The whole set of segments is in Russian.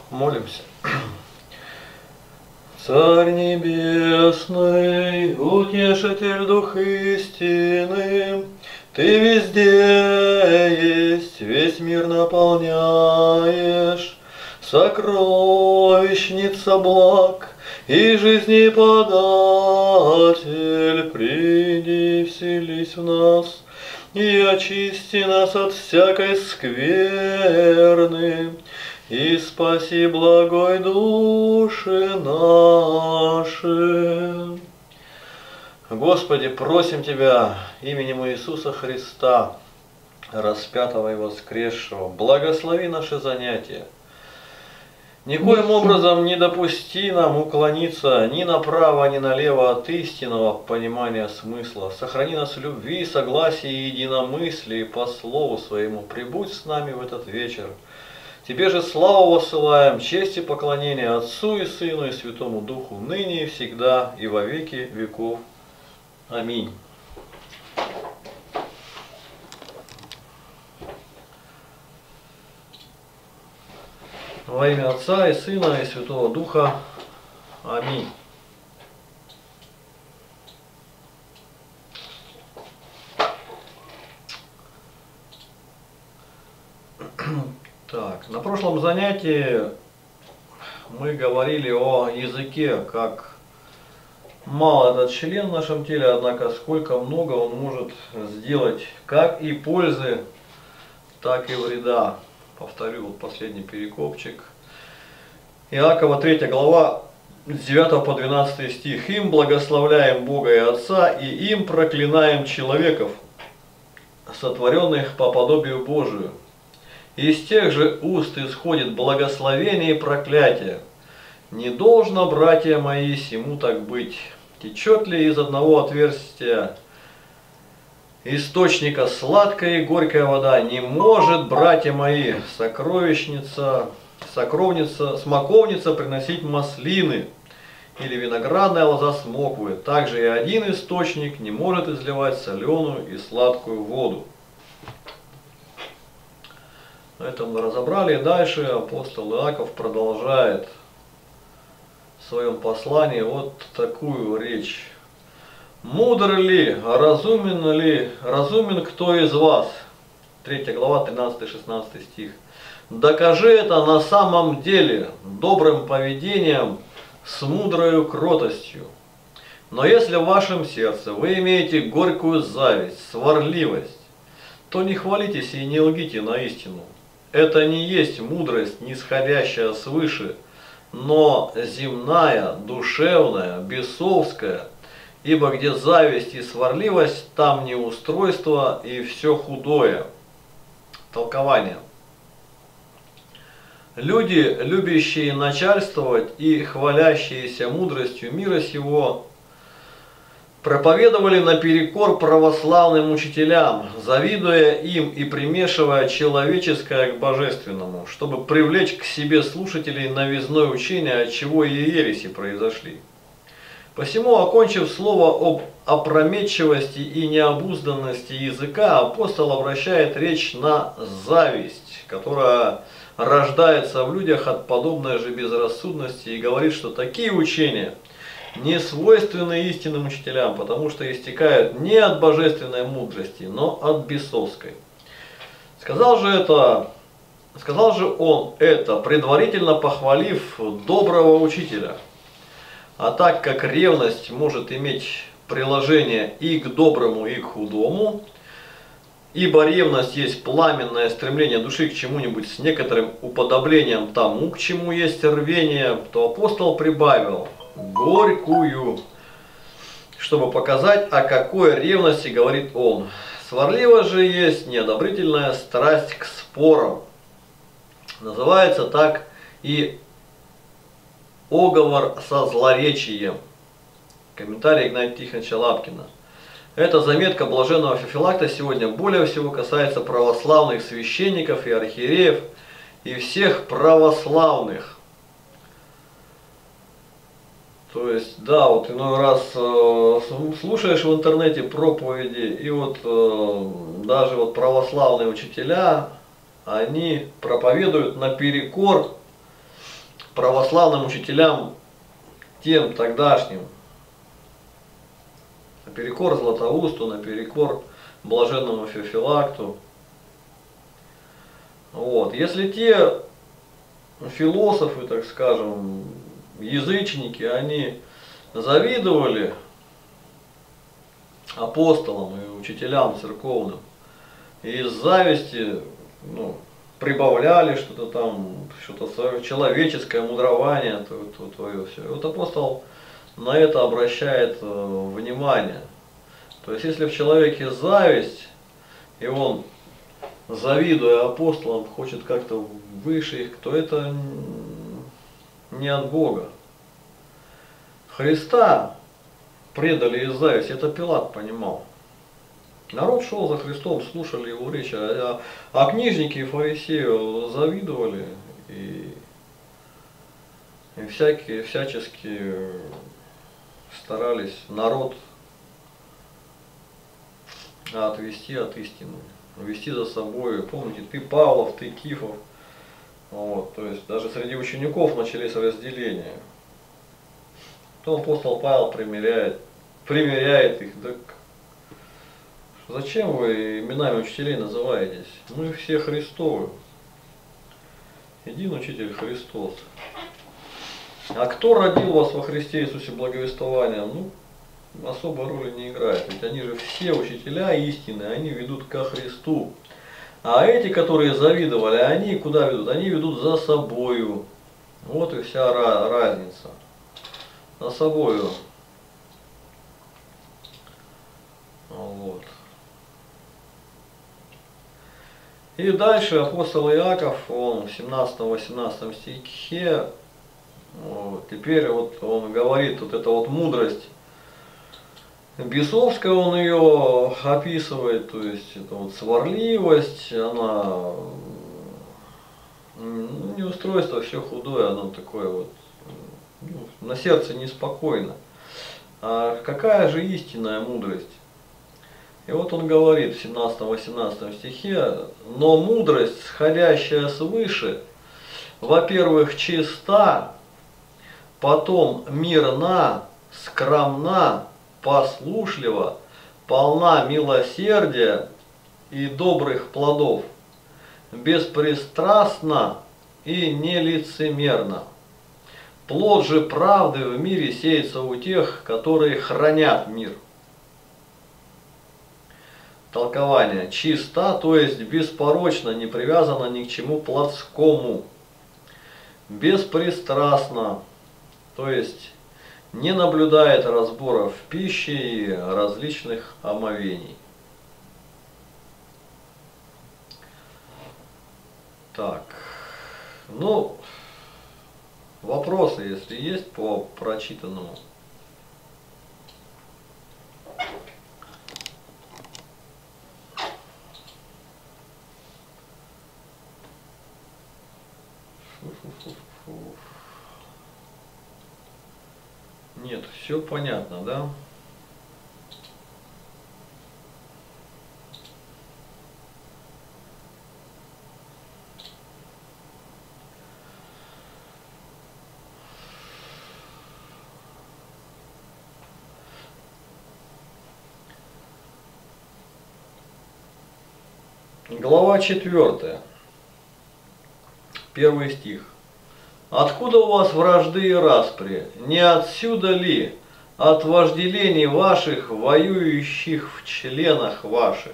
Молимся. Царь Небесный, Утешитель Дух истины, Ты везде есть, весь мир наполняешь, сокровищница благ и жизни податель, приди, вселись в нас и очисти нас от всякой скверны, и спаси благой души наши. Господи, просим Тебя именем Иисуса Христа, распятого и воскресшего, благослови наши занятия. Никоим образом не допусти нам уклониться ни направо, ни налево от истинного понимания смысла. Сохрани нас в любви, согласии и единомыслии по Слову Своему. Прибудь с нами в этот вечер. Тебе же славу воссылаем, честь и поклонение Отцу и Сыну и Святому Духу, ныне и всегда, и во веки веков. Аминь. Во имя Отца и Сына и Святого Духа. Аминь. Так, на прошлом занятии мы говорили о языке, как мал этот член в нашем теле, однако сколько много он может сделать как и пользы, так и вреда. Повторю вот последний перекопчик. Иакова 3 глава, с 9 по 12 стих. «Им благословляем Бога и Отца, и им проклинаем человеков, сотворенных по подобию Божию. Из тех же уст исходит благословение и проклятие. Не должно, братья мои, сему так быть. Течет ли из одного отверстия источника сладкая и горькая вода? Не может, братья мои, смоковница приносить маслины, или виноградная лоза смоквы. Также и один источник не может изливать соленую и сладкую воду». Это мы разобрали. Дальше апостол Иаков продолжает в своем послании вот такую речь. «Мудр ли, разумен кто из вас?» 3 глава, 13-16 стих. «Докажи это на самом деле добрым поведением с мудрою кротостью. Но если в вашем сердце вы имеете горькую зависть, сварливость, то не хвалитесь и не лгите на истину. Это не есть мудрость, нисходящая свыше, но земная, душевная, бесовская, ибо где зависть и сварливость, там неустройство и все худое». Толкование. Люди, любящие начальствовать и хвалящиеся мудростью мира сего, проповедовали наперекор православным учителям, завидуя им и примешивая человеческое к божественному, чтобы привлечь к себе слушателей новизной учения, от чего и ереси произошли. Посему, окончив слово об опрометчивости и необузданности языка, апостол обращает речь на зависть, которая рождается в людях от подобной же безрассудности, и говорит, что такие учения не свойственны истинным учителям, потому что истекают не от божественной мудрости, но от бесовской. Сказал же он это, предварительно похвалив доброго учителя. А так как ревность может иметь приложение и к доброму, и к худому, ибо ревность есть пламенное стремление души к чему-нибудь с некоторым уподоблением тому, к чему есть рвение, то апостол прибавил горькую, чтобы показать, о какой ревности говорит он. Сварливо же есть неодобрительная страсть к спорам. Называется так и оговор со злоречием. Комментарий Игнатия Тихоновича Лапкина. Эта заметка блаженного Феофилакта сегодня более всего касается православных священников и архиереев и всех православных. То есть, да, вот иной раз слушаешь в интернете проповеди, и вот даже вот православные учителя, они проповедуют наперекор православным учителям тем тогдашним, наперекор Златоусту, наперекор блаженному Феофилакту. Вот. Если те философы, так скажем, язычники, они завидовали апостолам и учителям церковным, и из зависти прибавляли что-то там, что-то человеческое мудрование, твое все. И вот апостол на это обращает внимание. То есть, если в человеке зависть, и он, завидуя апостолам, хочет как-то выше их, то это не от Бога. Христа предали из зависти, это Пилат понимал. Народ шел за Христом, слушали его речи, а книжники и фарисеи завидовали и всячески старались народ отвести от истины, вести за собой. Помните, ты Павлов, ты Кифов. Вот, то есть даже среди учеников начались разделения. Потом апостол Павел примиряет их. Так зачем вы именами учителей называетесь? Мы все Христовы. Един учитель Христос. А кто родил вас во Христе Иисусе благовествованием? Особой роли не играет. Ведь они же все учителя истины, они ведут ко Христу. А эти, которые завидовали, они куда ведут? Они ведут за собою. Вот и вся разница. За собою. Вот. И дальше апостол Иаков, он в 17-18 стихе, теперь вот он говорит, вот эта вот мудрость бесовская, он ее описывает, то есть это вот сварливость, она неустройство, все худое, оно такое вот, на сердце неспокойно. А какая же истинная мудрость? И вот он говорит в 17-18 стихе: но мудрость, сходящая свыше, во-первых, чиста, потом мирна, скромна, послушлива, полна милосердия и добрых плодов, беспристрастна и нелицемерна. Плод же правды в мире сеется у тех, которые хранят мир. Толкование. Чиста, то есть беспорочна, не привязана ни к чему плотскому. Беспристрастна, то есть не наблюдает разборов в пище и различных омовений. Так, вопросы, если есть по прочитанному. Нет, все понятно, да? Глава 4, 1 стих. Откуда у вас вражды и распри? Не отсюда ли от вожделений ваших, воюющих в членах ваших?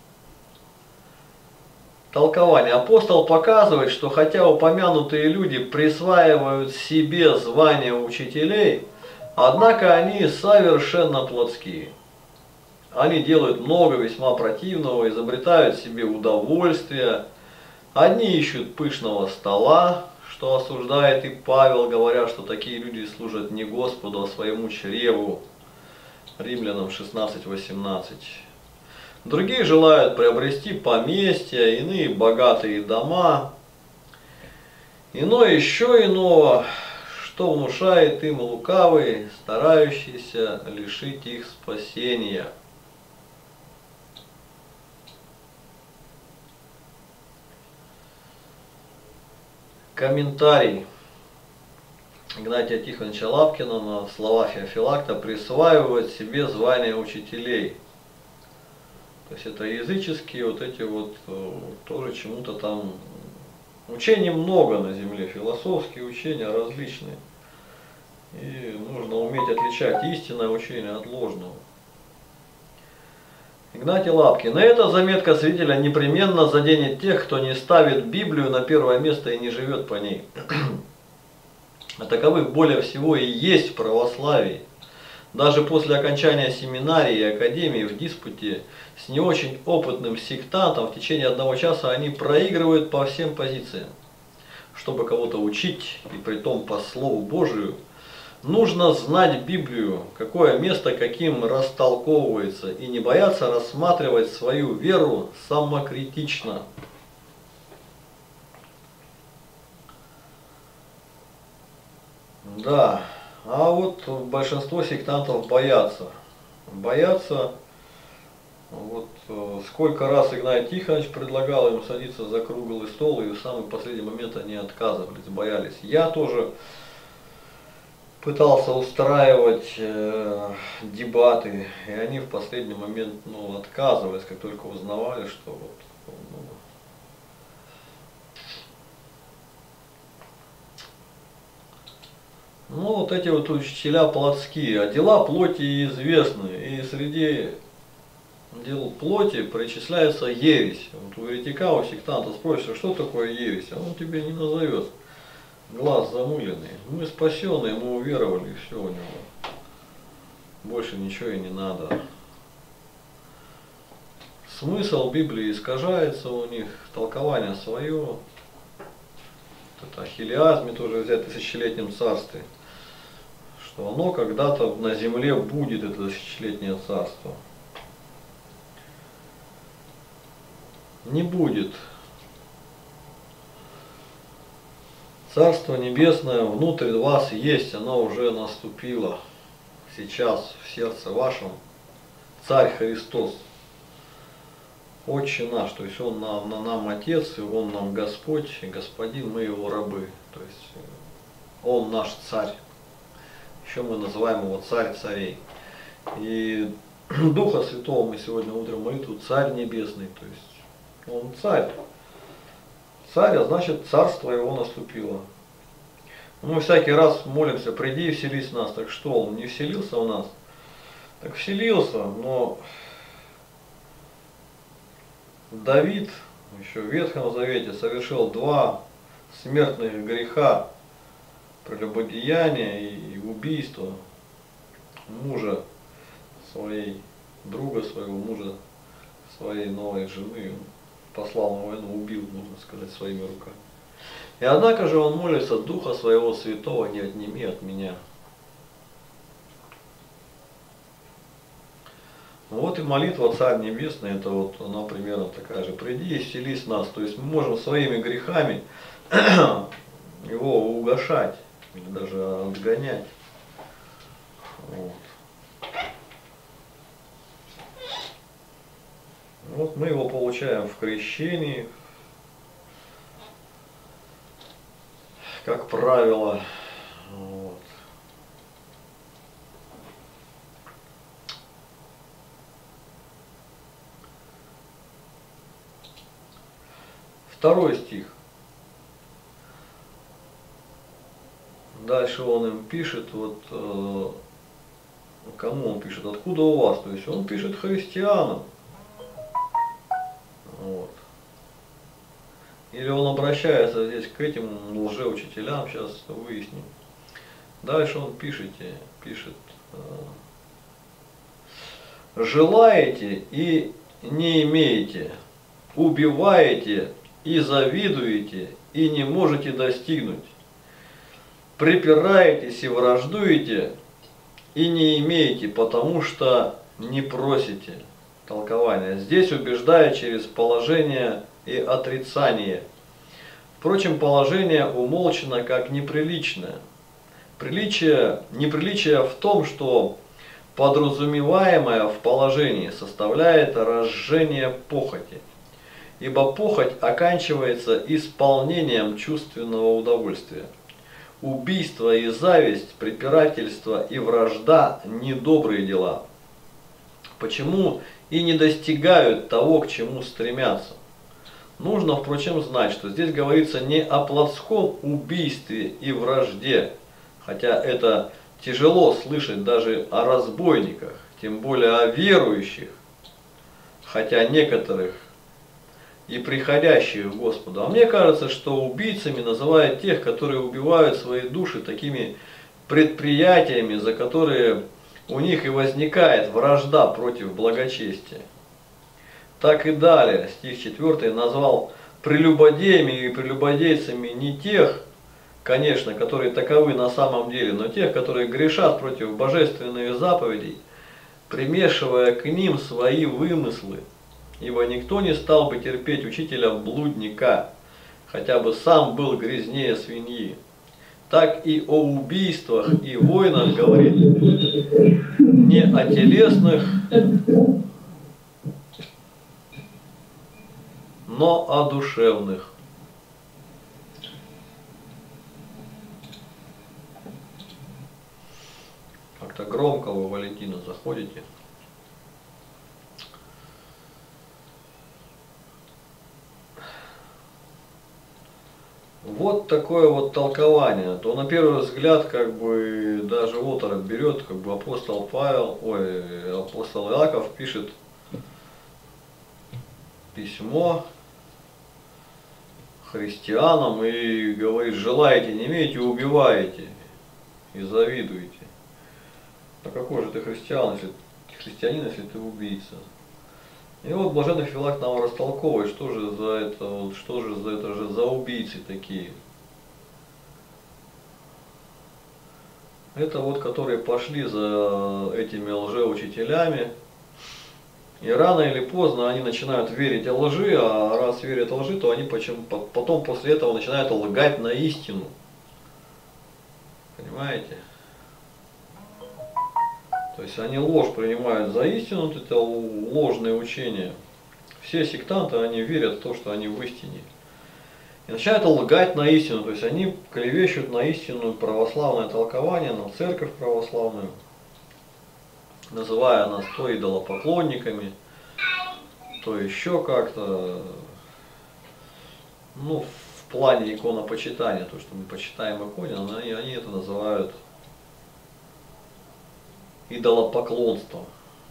Толкование. Апостол показывает, что хотя упомянутые люди присваивают себе звание учителей, однако они совершенно плотские. Они делают много весьма противного, изобретают себе удовольствия. Одни ищут пышного стола, что осуждает и Павел, говоря, что такие люди служат не Господу, а своему чреву. Римлянам 16:18. Другие желают приобрести поместья, иные богатые дома. Иное еще иного, что внушает им лукавый, старающийся лишить их спасения. Комментарий. Игнатия Тихоновича Лапкина на слова Феофилакта присваивают себе звание учителей. То есть это языческие вот эти вот тоже чему-то там. Учений много на земле, философские учения различные. И нужно уметь отличать истинное учение от ложного. Игнатий Лапкин. И эта заметка свидетеля непременно заденет тех, кто не ставит Библию на первое место и не живет по ней. А таковых более всего и есть в православии. Даже после окончания семинарии и академии в диспуте с не очень опытным сектантом в течение 1 часа они проигрывают по всем позициям. Чтобы кого-то учить, и притом по Слову Божию, нужно знать Библию, какое место каким растолковывается, и не бояться рассматривать свою веру самокритично. Да, а вот большинство сектантов боятся. Боятся, вот сколько раз Игнатий Тихонович предлагал им садиться за круглый стол, и в самый последний момент они отказывались, боялись. Я тоже пытался устраивать дебаты, и они в последний момент отказывались, как только узнавали, что вот, вот эти вот учителя плотские, а дела плоти известны, и среди дел плоти причисляется ересь. Вот у еретика, у сектанта спросишь, что такое ересь, а он тебе не назовет. Глаз замыленный. Мы спасенные, мы уверовали, и все у него. Больше ничего и не надо. Смысл Библии искажается у них, толкование свое. Это о хилиазме тоже взять, тысячелетнем царстве. Что оно когда-то на земле будет, это тысячелетнее царство. Не будет. Царство Небесное внутрь вас есть, оно уже наступило. Сейчас в сердце вашем Царь Христос. Отче наш, то есть Он нам Отец, и Он нам Господь, и Господин, мы Его рабы. То есть Он наш Царь. Еще мы называем Его Царь царей. И Духа Святого мы сегодня утром молитву Царь Небесный, то есть Он Царь. Царь, а значит Царство Его наступило. Мы всякий раз молимся, приди и вселись в нас. Так что, Он не вселился в нас? Так вселился, но Давид еще в Ветхом Завете совершил 2 смертных греха: прелюбодеяние и убийство мужа своей, друга своего, мужа своей новой жены. Он послал на войну, убил, можно сказать, своими руками. И однако же он молится: Духа Своего Святого не отними от меня. Вот и молитва Царь Небесный, это вот она примерно такая же. Приди и вселись в нас. То есть мы можем своими грехами его угошать, или даже отгонять. Вот мы его получаем в крещении, как правило. Вот. Второй стих. Дальше он им пишет, вот кому он пишет, откуда у вас, то есть он пишет христианам. Вот. Или он обращается здесь к этим лжеучителям, сейчас выясним. Дальше он пишет, желаете и не имеете, убиваете и завидуете и не можете достигнуть, припираетесь и враждуете и не имеете, потому что не просите. Толкование. Здесь убеждая через положение и отрицание. Впрочем, положение умолчано как неприличное. Неприличие в том, что подразумеваемое в положении составляет разжение похоти. Ибо похоть оканчивается исполнением чувственного удовольствия. убийство и зависть, препирательство и вражда – недобрые дела. Почему и не достигают того, к чему стремятся? Нужно, впрочем, знать, что здесь говорится не о плотском убийстве и вражде, хотя это тяжело слышать даже о разбойниках, тем более о верующих, хотя некоторых и приходящих к Господу. А мне кажется, что убийцами называют тех, которые убивают свои души такими предприятиями, за которые у них и возникает вражда против благочестия. Так и далее, стих 4 назвал прелюбодеями и прелюбодейцами не тех, конечно, которые таковы на самом деле, но тех, которые грешат против божественных заповедей, примешивая к ним свои вымыслы. Ибо никто не стал бы терпеть учителя-блудника, хотя бы сам был грязнее свиньи. Так и о убийствах и войнах говорит не о телесных, но о душевных. Как-то громко вы, Валентина, заходите. Вот такое вот толкование. То на первый взгляд, как бы, даже оторопь берет, как бы апостол апостол Иаков пишет письмо христианам и говорит: желаете, не имеете, убиваете и завидуете. А какой же ты христианин, если ты убийца? И вот блаженный Филакт нам растолковывает, что же за убийцы такие. Это вот, которые пошли за этими лжеучителями, и рано или поздно они начинают верить о лжи, а раз верят о лжи, то они потом после этого начинают лгать на истину. Понимаете? То есть они ложь принимают за истину, вот это ложное учение. Все сектанты, они верят в то, что они в истине. И начинают лгать на истину, то есть они клевещут на истину православное толкование, на церковь православную, называя нас то идолопоклонниками, то еще как-то, ну, в плане иконопочитания, то, что мы почитаем иконе, они это называют идолопоклонством.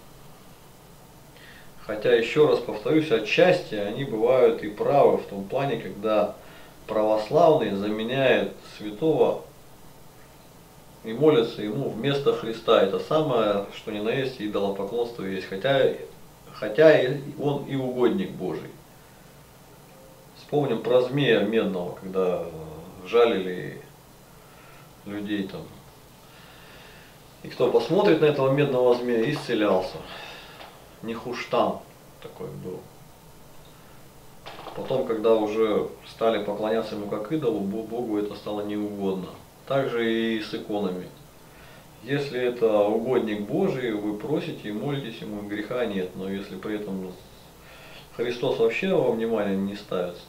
Хотя, еще раз повторюсь, отчасти они бывают и правы в том плане, когда православный заменяет святого и молится ему вместо Христа. Это самое, что ни на есть, идолопоклонство есть. Хотя он и угодник Божий. Вспомним про змея медного, когда жалили людей там. И кто посмотрит на этого медного змея, исцелялся. Нехуштан такой был. Потом, когда уже стали поклоняться ему как идолу, Богу это стало неугодно. Так же и с иконами. Если это угодник Божий, вы просите и молитесь ему, греха нет. Но если при этом Христос вообще во внимание не ставится.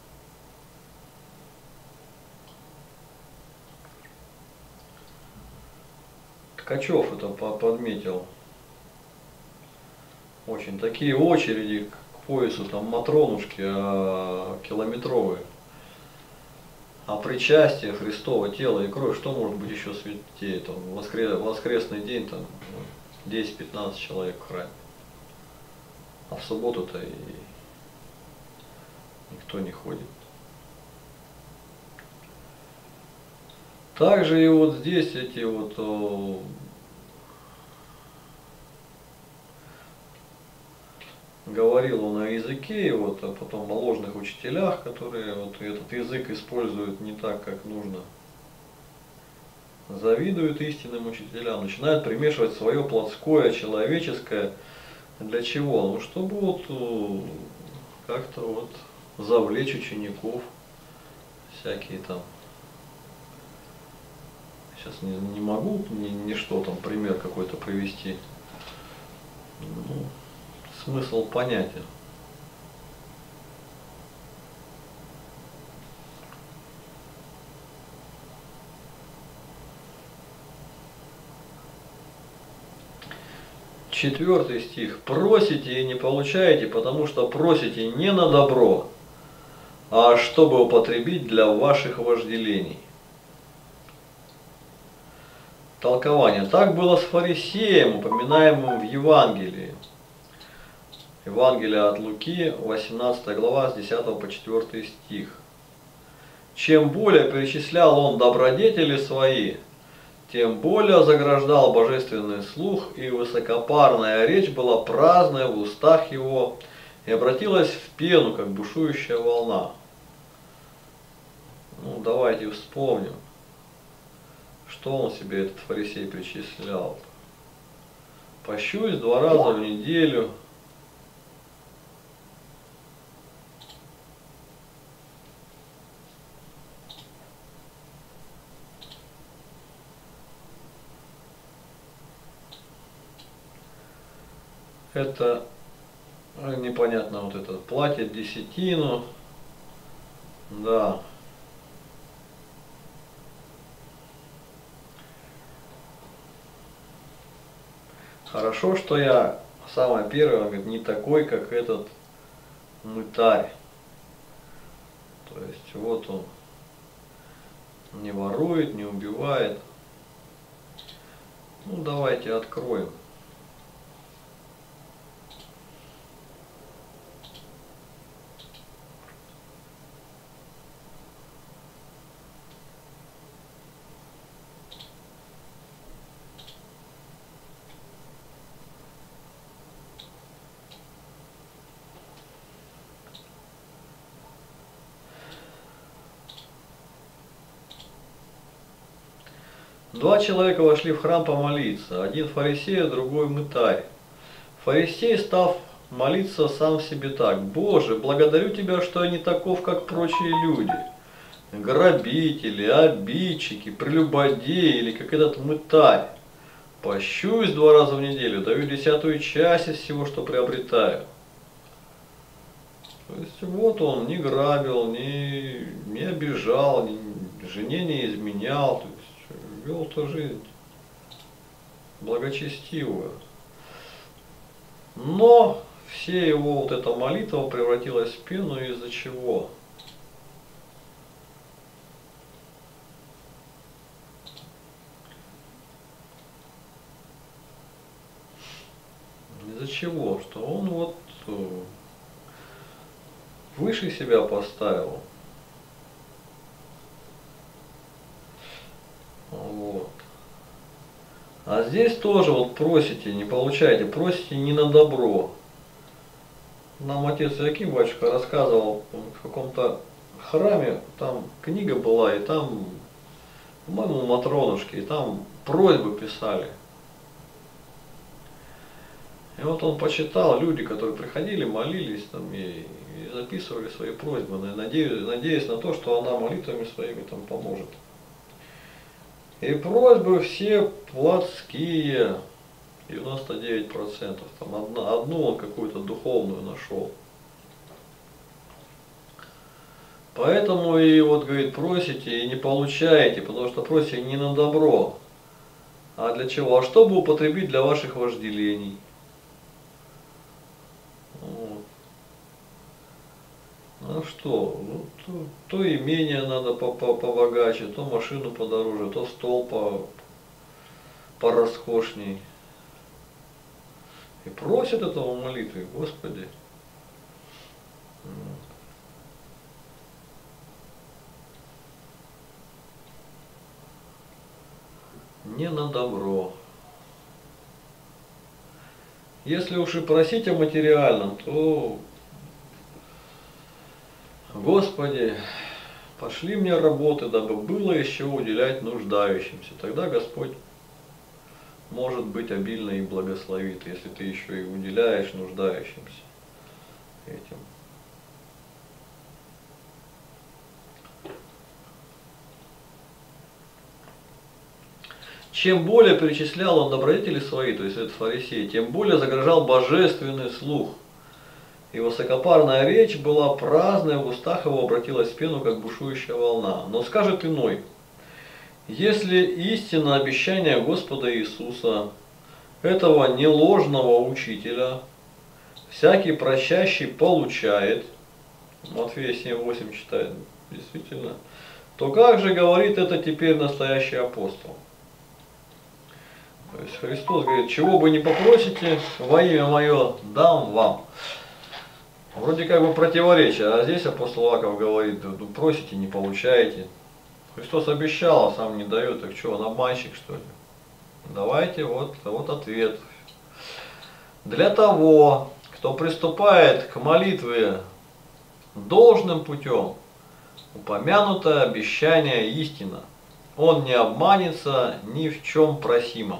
Ткачев это подметил. Очень такие очереди к поясу, там Матронушки километровые. А причастие Христова тела и кровь, что может быть еще святее? Там, воскресный день, там 10-15 человек в храме. А в субботу-то и никто не ходит. Также и вот здесь эти вот говорил он о языке, и вот, а потом о ложных учителях, которые вот этот язык используют не так, как нужно. Завидуют истинным учителям, начинают примешивать свое плотское, человеческое. Для чего? Ну, чтобы вот как-то вот завлечь учеников, всякие там. Сейчас не могу ничто там пример какой-то привести. Ну, смысл понятен. 4 стих. Просите и не получаете, потому что просите не на добро, а чтобы употребить для ваших вожделений. Толкование. Так было с фарисеем, упоминаемым в Евангелии. Евангелие от Луки, 18 глава, с 10 по 4 стих. Чем более перечислял он добродетели свои, тем более заграждал божественный слух, и высокопарная речь была праздная в устах его, и обратилась в пену, как бушующая волна. Ну, давайте вспомним, что он себе, этот фарисей, перечислял. Пощусь 2 раза в неделю. Это непонятно, вот это платит десятину, да. Хорошо, что я самое первое, он говорит, не такой, как этот мытарь. То есть вот он не ворует, не убивает. Ну давайте откроем. Два человека вошли в храм помолиться, один фарисей, а другой мытарь. Фарисей, став молиться сам себе так: «Боже, благодарю Тебя, что я не таков, как прочие люди, грабители, обидчики, прелюбодеи или как этот мытарь. Пощусь 2 раза в неделю, даю 10-ую часть из всего, что приобретаю». То есть вот он не грабил, не обижал, жене не изменял, то есть вел-то жизнь благочестивую. Но все его вот эта молитва превратилась в пену из-за чего? Из-за чего? Что он вот выше себя поставил. Вот. А здесь тоже вот просите, не получаете, просите не на добро. Нам отец Иаким, батюшка, рассказывал в каком-то храме, там книга была, и там, по-моему, Матронушки, и там просьбы писали. И вот он почитал, люди, которые приходили, молились там и записывали свои просьбы, надеясь на то, что она молитвами своими там поможет. И просьбы все плотские, 99%, там одну он какую-то духовную нашел. Поэтому и вот, говорит, просите и не получаете, потому что просите не на добро. А для чего? А чтобы употребить для ваших вожделений. Вот. Ну что, ну, то имение надо побогаче, то машину подороже, то стол пороскошней. И просят этого молитвы, Господи. Не на добро. Если уж и просить о материальном, то, Господи, пошли мне работы, дабы было еще уделять нуждающимся. Тогда Господь, может быть, обильно и благословит, если ты еще и уделяешь нуждающимся этим. Чем более перечислял он добродетели свои, то есть этот фарисей, тем более загрожал божественный слух. И высокопарная речь была праздная, в устах его обратилась в пену, как бушующая волна. Но скажет иной: если истинно обещание Господа Иисуса, этого неложного учителя всякий просящий получает, Матфея 7:8 читает, действительно, то как же говорит это теперь настоящий апостол? То есть Христос говорит, чего бы не попросите, во имя мое дам вам. Вроде как бы противоречие, а здесь апостол Иаков говорит, просите, не получаете. Христос обещал, а сам не дает, так что, он обманщик что ли? Давайте, вот ответ. Для того, кто приступает к молитве должным путем, упомянутое обещание истина. Он не обманется ни в чем просимом.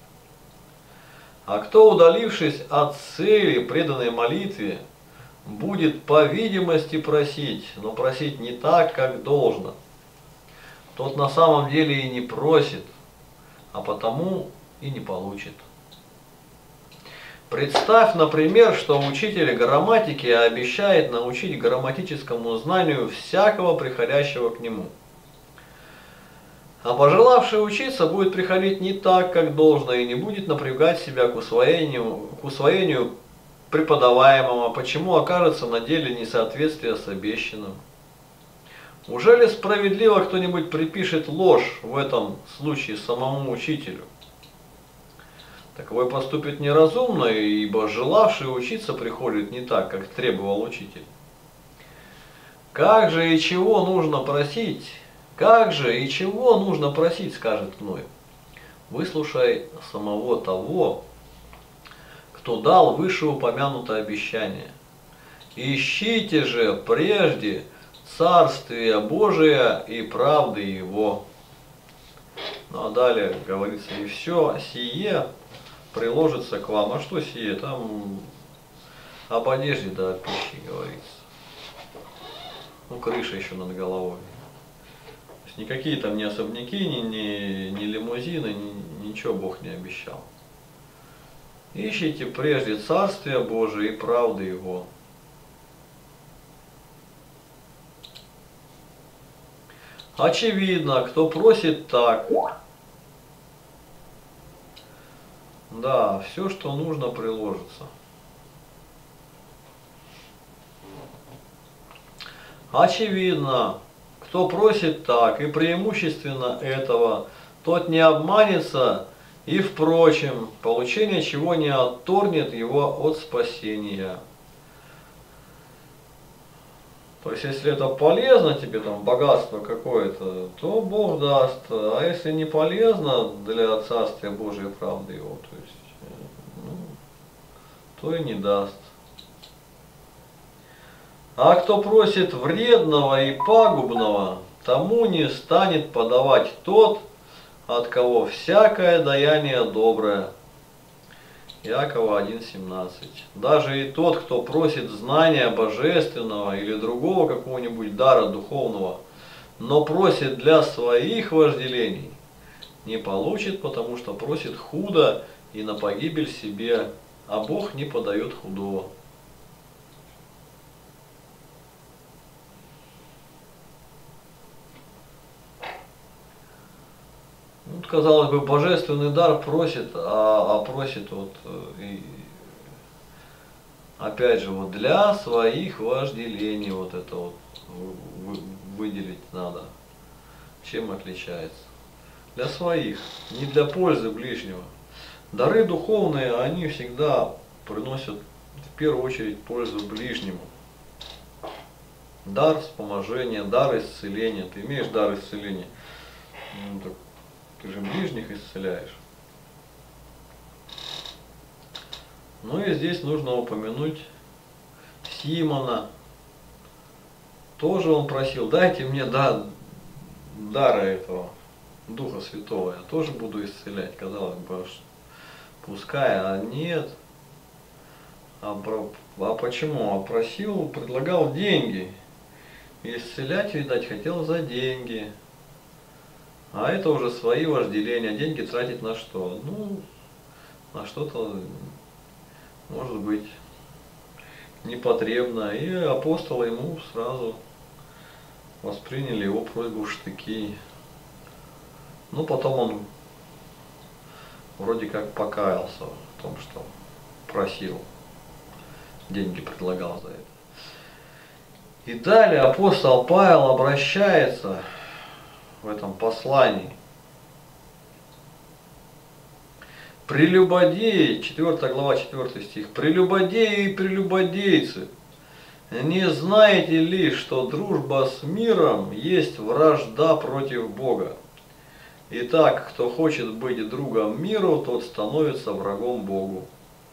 А кто, удалившись от цели преданной молитве, будет по видимости просить, но просить не так, как должно, тот на самом деле и не просит, а потому и не получит. Представь, например, что учитель грамматики обещает научить грамматическому знанию всякого приходящего к нему. А пожелавший учиться будет приходить не так, как должно, и не будет напрягать себя к усвоению преподаваемого, почему окажется на деле несоответствие с обещанным. Уже ли справедливо кто-нибудь припишет ложь в этом случае самому учителю? Таковой поступит неразумно, ибо желавший учиться приходит не так, как требовал учитель. Как же и чего нужно просить? Как же и чего нужно просить, скажет Ной. Выслушай самого того, кто дал вышеупомянутое обещание. Ищите же прежде Царствие Божие и правды Его. Ну а далее говорится, и все сие приложится к вам. А что сие? Там об одежде да от пищи говорится. Ну, крыша еще над головой. То есть никакие там ни особняки, ни лимузины, ничего Бог не обещал. Ищите прежде Царствие Божие и правды Его. Очевидно, кто просит так, да, все, что нужно, приложится. Очевидно, кто просит так, и преимущественно этого, тот не обманется, и, впрочем, получение чего не отторгнет его от спасения. То есть, если это полезно тебе, там, богатство какое-то, то Бог даст. А если не полезно для Царствия Божьей правды Его, то есть, то и не даст. А кто просит вредного и пагубного, тому не станет подавать тот, от кого всякое даяние доброе. Иакова 1:17. Даже и тот, кто просит знания божественного или другого какого-нибудь дара духовного, но просит для своих вожделений, не получит, потому что просит худо и на погибель себе, а Бог не подает худого. Вот, казалось бы, божественный дар просит, а просит вот и опять же вот для своих вожделений вот это вот выделить надо. Чем отличается? Для своих, не для пользы ближнего. Дары духовные, они всегда приносят в первую очередь пользу ближнему. Дар вспоможения, дар исцеления. Ты имеешь дар исцеления? Ну, так ты же ближних исцеляешь. Ну и здесь нужно упомянуть Симона. Тоже он просил, дайте мне дара этого, Духа Святого, я тоже буду исцелять. Казалось бы, пускай, а нет. А почему? А просил, предлагал деньги. Исцелять, видать, хотел за деньги. А это уже свои вожделения. Деньги тратить на что? Ну, на что-то, может быть, непотребно. И апостолы ему сразу восприняли его просьбу в штыки. Ну, потом он вроде как покаялся в том, что просил, деньги предлагал за это. И далее апостол Павел обращается в этом послании. Прелюбодеи, 4 глава, 4 стих. Прелюбодеи и прелюбодейцы, не знаете ли, что дружба с миром есть вражда против Бога? Итак, кто хочет быть другом миру, тот становится врагом Богу.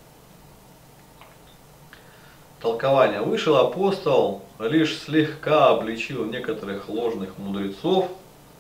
Толкование. Вышел апостол, лишь слегка обличил некоторых ложных мудрецов,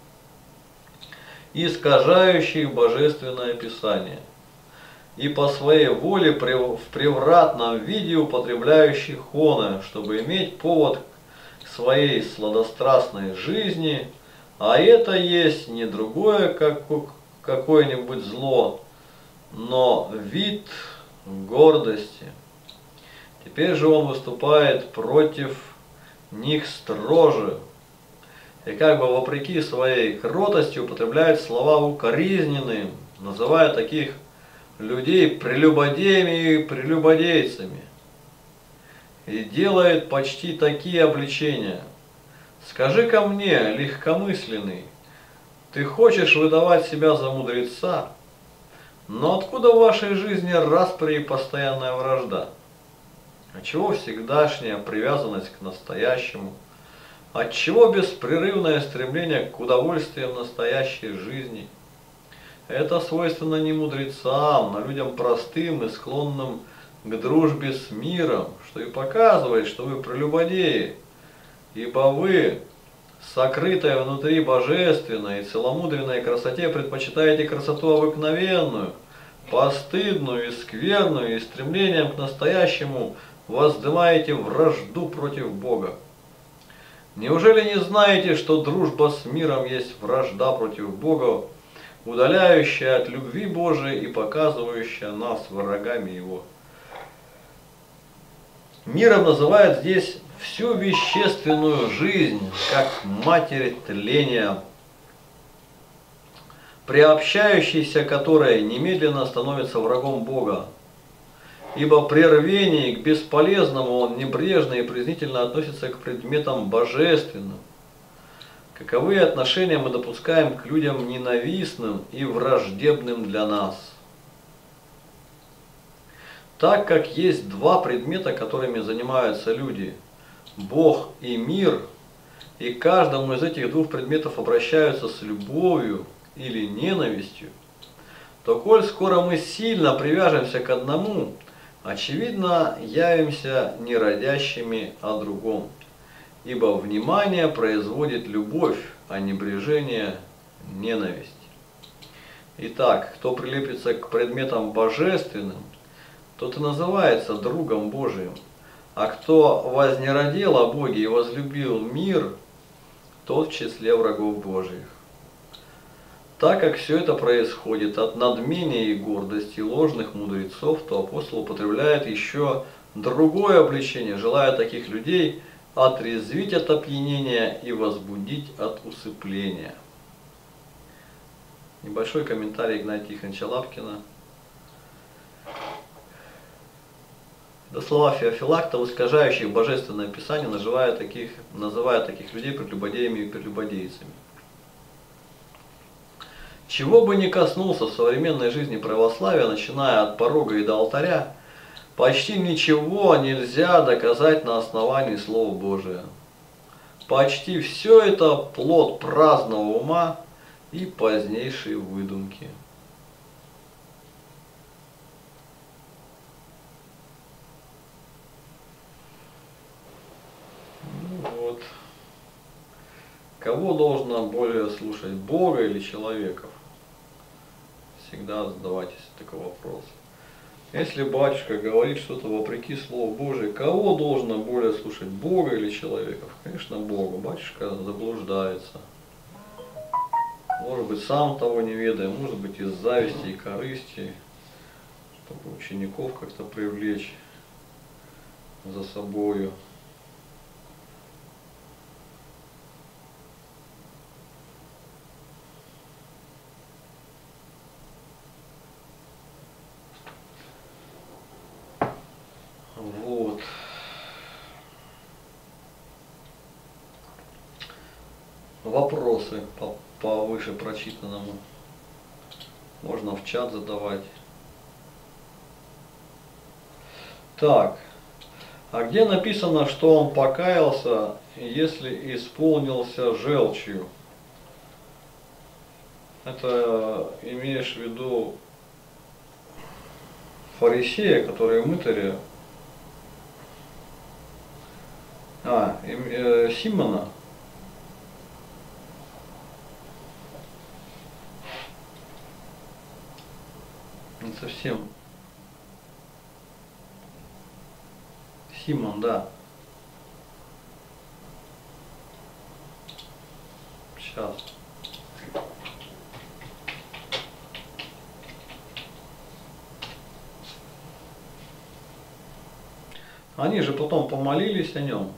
искажающих божественное писание, и по своей воле в превратном виде употребляющих оно, чтобы иметь повод к своей сладострастной жизни, а это есть не другое какое-нибудь зло, но вид гордости. Теперь же он выступает против них строже, и как бы вопреки своей кротости употребляет слова укоризненные, называя таких людей прелюбодеями и прелюбодейцами, и делает почти такие обличения. Скажи-ка мне, легкомысленный, ты хочешь выдавать себя за мудреца, но откуда в вашей жизни распри и постоянная вражда? Отчего всегдашняя привязанность к настоящему? Отчего беспрерывное стремление к удовольствиям настоящей жизни? Это свойственно не мудрецам, но людям простым и склонным к дружбе с миром, что и показывает, что вы прелюбодеи, ибо вы, сокрытая внутри божественной и целомудренной красоте, предпочитаете красоту обыкновенную, постыдную и скверную, и стремлением к настоящему воздымаете вражду против Бога. Неужели не знаете, что дружба с миром есть вражда против Бога, удаляющая от любви Божией и показывающая нас врагами Его? Миром называют здесь всю вещественную жизнь, как матерь тления, приобщающийся которой немедленно становится врагом Бога. Ибо при рвении к бесполезному он небрежно и презрительно относится к предметам божественным. Каковые отношения мы допускаем к людям ненавистным и враждебным для нас? Так как есть два предмета, которыми занимаются люди – Бог и мир, и к каждому из этих двух предметов обращаются с любовью или ненавистью, то коль скоро мы сильно привяжемся к одному, очевидно, явимся не родящими о другом, ибо внимание производит любовь, а небрежение – ненависть. Итак, кто прилепится к предметам божественным, тот и называется другом Божиим, а кто вознеродел о Боге и возлюбил мир, тот в числе врагов Божиих. Так как все это происходит от надмения и гордости ложных мудрецов, то апостол употребляет еще другое обличение, желая таких людей отрезвить от опьянения и возбудить от усыпления. Небольшой комментарий Игнатия Тихоновича Лапкина. До слова Феофилакта, искажающих божественное писание, называя таких людей прелюбодеями и прелюбодейцами. Чего бы ни коснулся в современной жизни православия, начиная от порога и до алтаря, почти ничего нельзя доказать на основании Слова Божия. Почти все это плод праздного ума и позднейшей выдумки. Ну вот. Кого должно более слушать, Бога или человеков? Всегда задавайтесь такой вопрос. Если батюшка говорит что-то вопреки Слову Божию, кого должно более слушать, Бога или человеков? Конечно, Бога. Батюшка заблуждается. Может быть, сам того не ведая, может быть, из зависти и корысти, чтобы учеников как-то привлечь за собою. вопросы по выше прочитанному. Можно в чат задавать. Так, а где написано, что он покаялся, если исполнился желчью? Это имеешь в виду фарисея, который мытаря? Симона? Не совсем. Симон, да. Сейчас. Они же потом помолились о нем.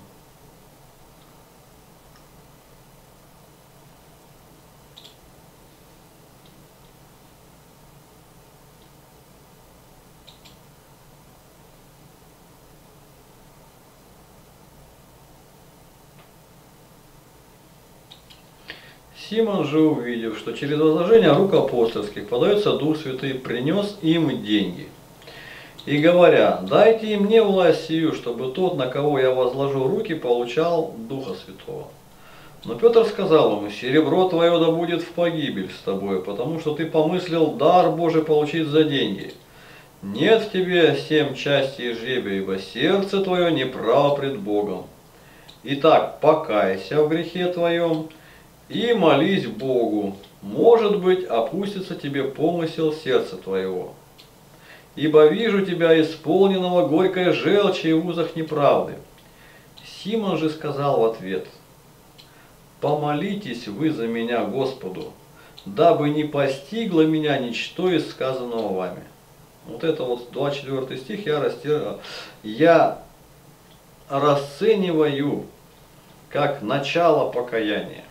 Симон же, увидев, что через возложение рук апостольских подается Дух Святый, принес им деньги. И говоря, дайте и мне власть сию, чтобы тот, на кого я возложу руки, получал Духа Святого. Но Петр сказал ему, серебро твое да будет в погибель с тобой, потому что ты помыслил дар Божий получить за деньги. Нет в тебе 7 частей жребия, ибо сердце твое неправо пред Богом. Итак, покайся в грехе твоем и молись Богу, может быть, опустится тебе помысел сердца твоего. Ибо вижу тебя исполненного горькой желчи и в узах неправды. Симон же сказал в ответ, помолитесь вы за меня Господу, дабы не постигло меня ничто из сказанного вами. Вот это вот 24 стих я расцениваю как начало покаяния.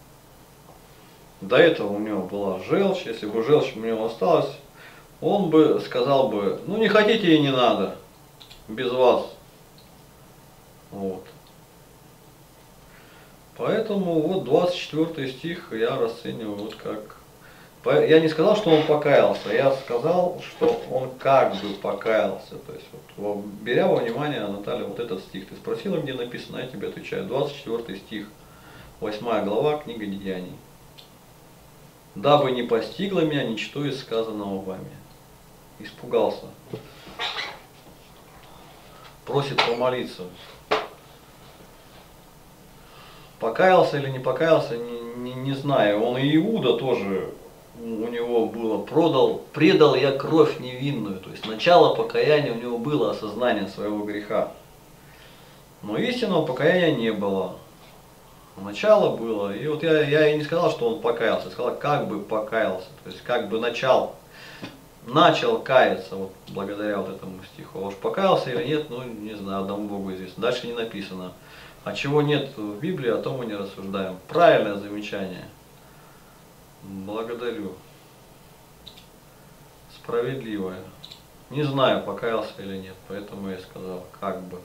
До этого у него была желчь, если бы желчь у него осталась, он бы сказал бы, ну не хотите и не надо, без вас. Вот. Поэтому вот 24 стих я расцениваю вот как... Я не сказал, что он покаялся, я сказал, что он как бы покаялся. То есть, вот, беря во внимание, Наталья, вот этот стих, ты спросила, где написано, я тебе отвечаю. 24 стих, 8 глава, книга Деяний. Дабы не постигло меня ничто из сказанного вами. Испугался. Просит помолиться. Покаялся или не покаялся, не знаю. Он и Иуда тоже, у него было, предал я кровь невинную. То есть начало покаяния у него было осознание своего греха. Но истинного покаяния не было. Начало было. И вот я и не сказал, что он покаялся, я сказал, как бы покаялся. То есть как бы начал каяться вот, благодаря вот этому стиху. А уж покаялся или нет, ну не знаю, одному Богу известно. Дальше не написано. А чего нет в Библии, о том мы не рассуждаем. Правильное замечание. Благодарю. Справедливое. Не знаю, покаялся или нет, поэтому я сказал, как бы.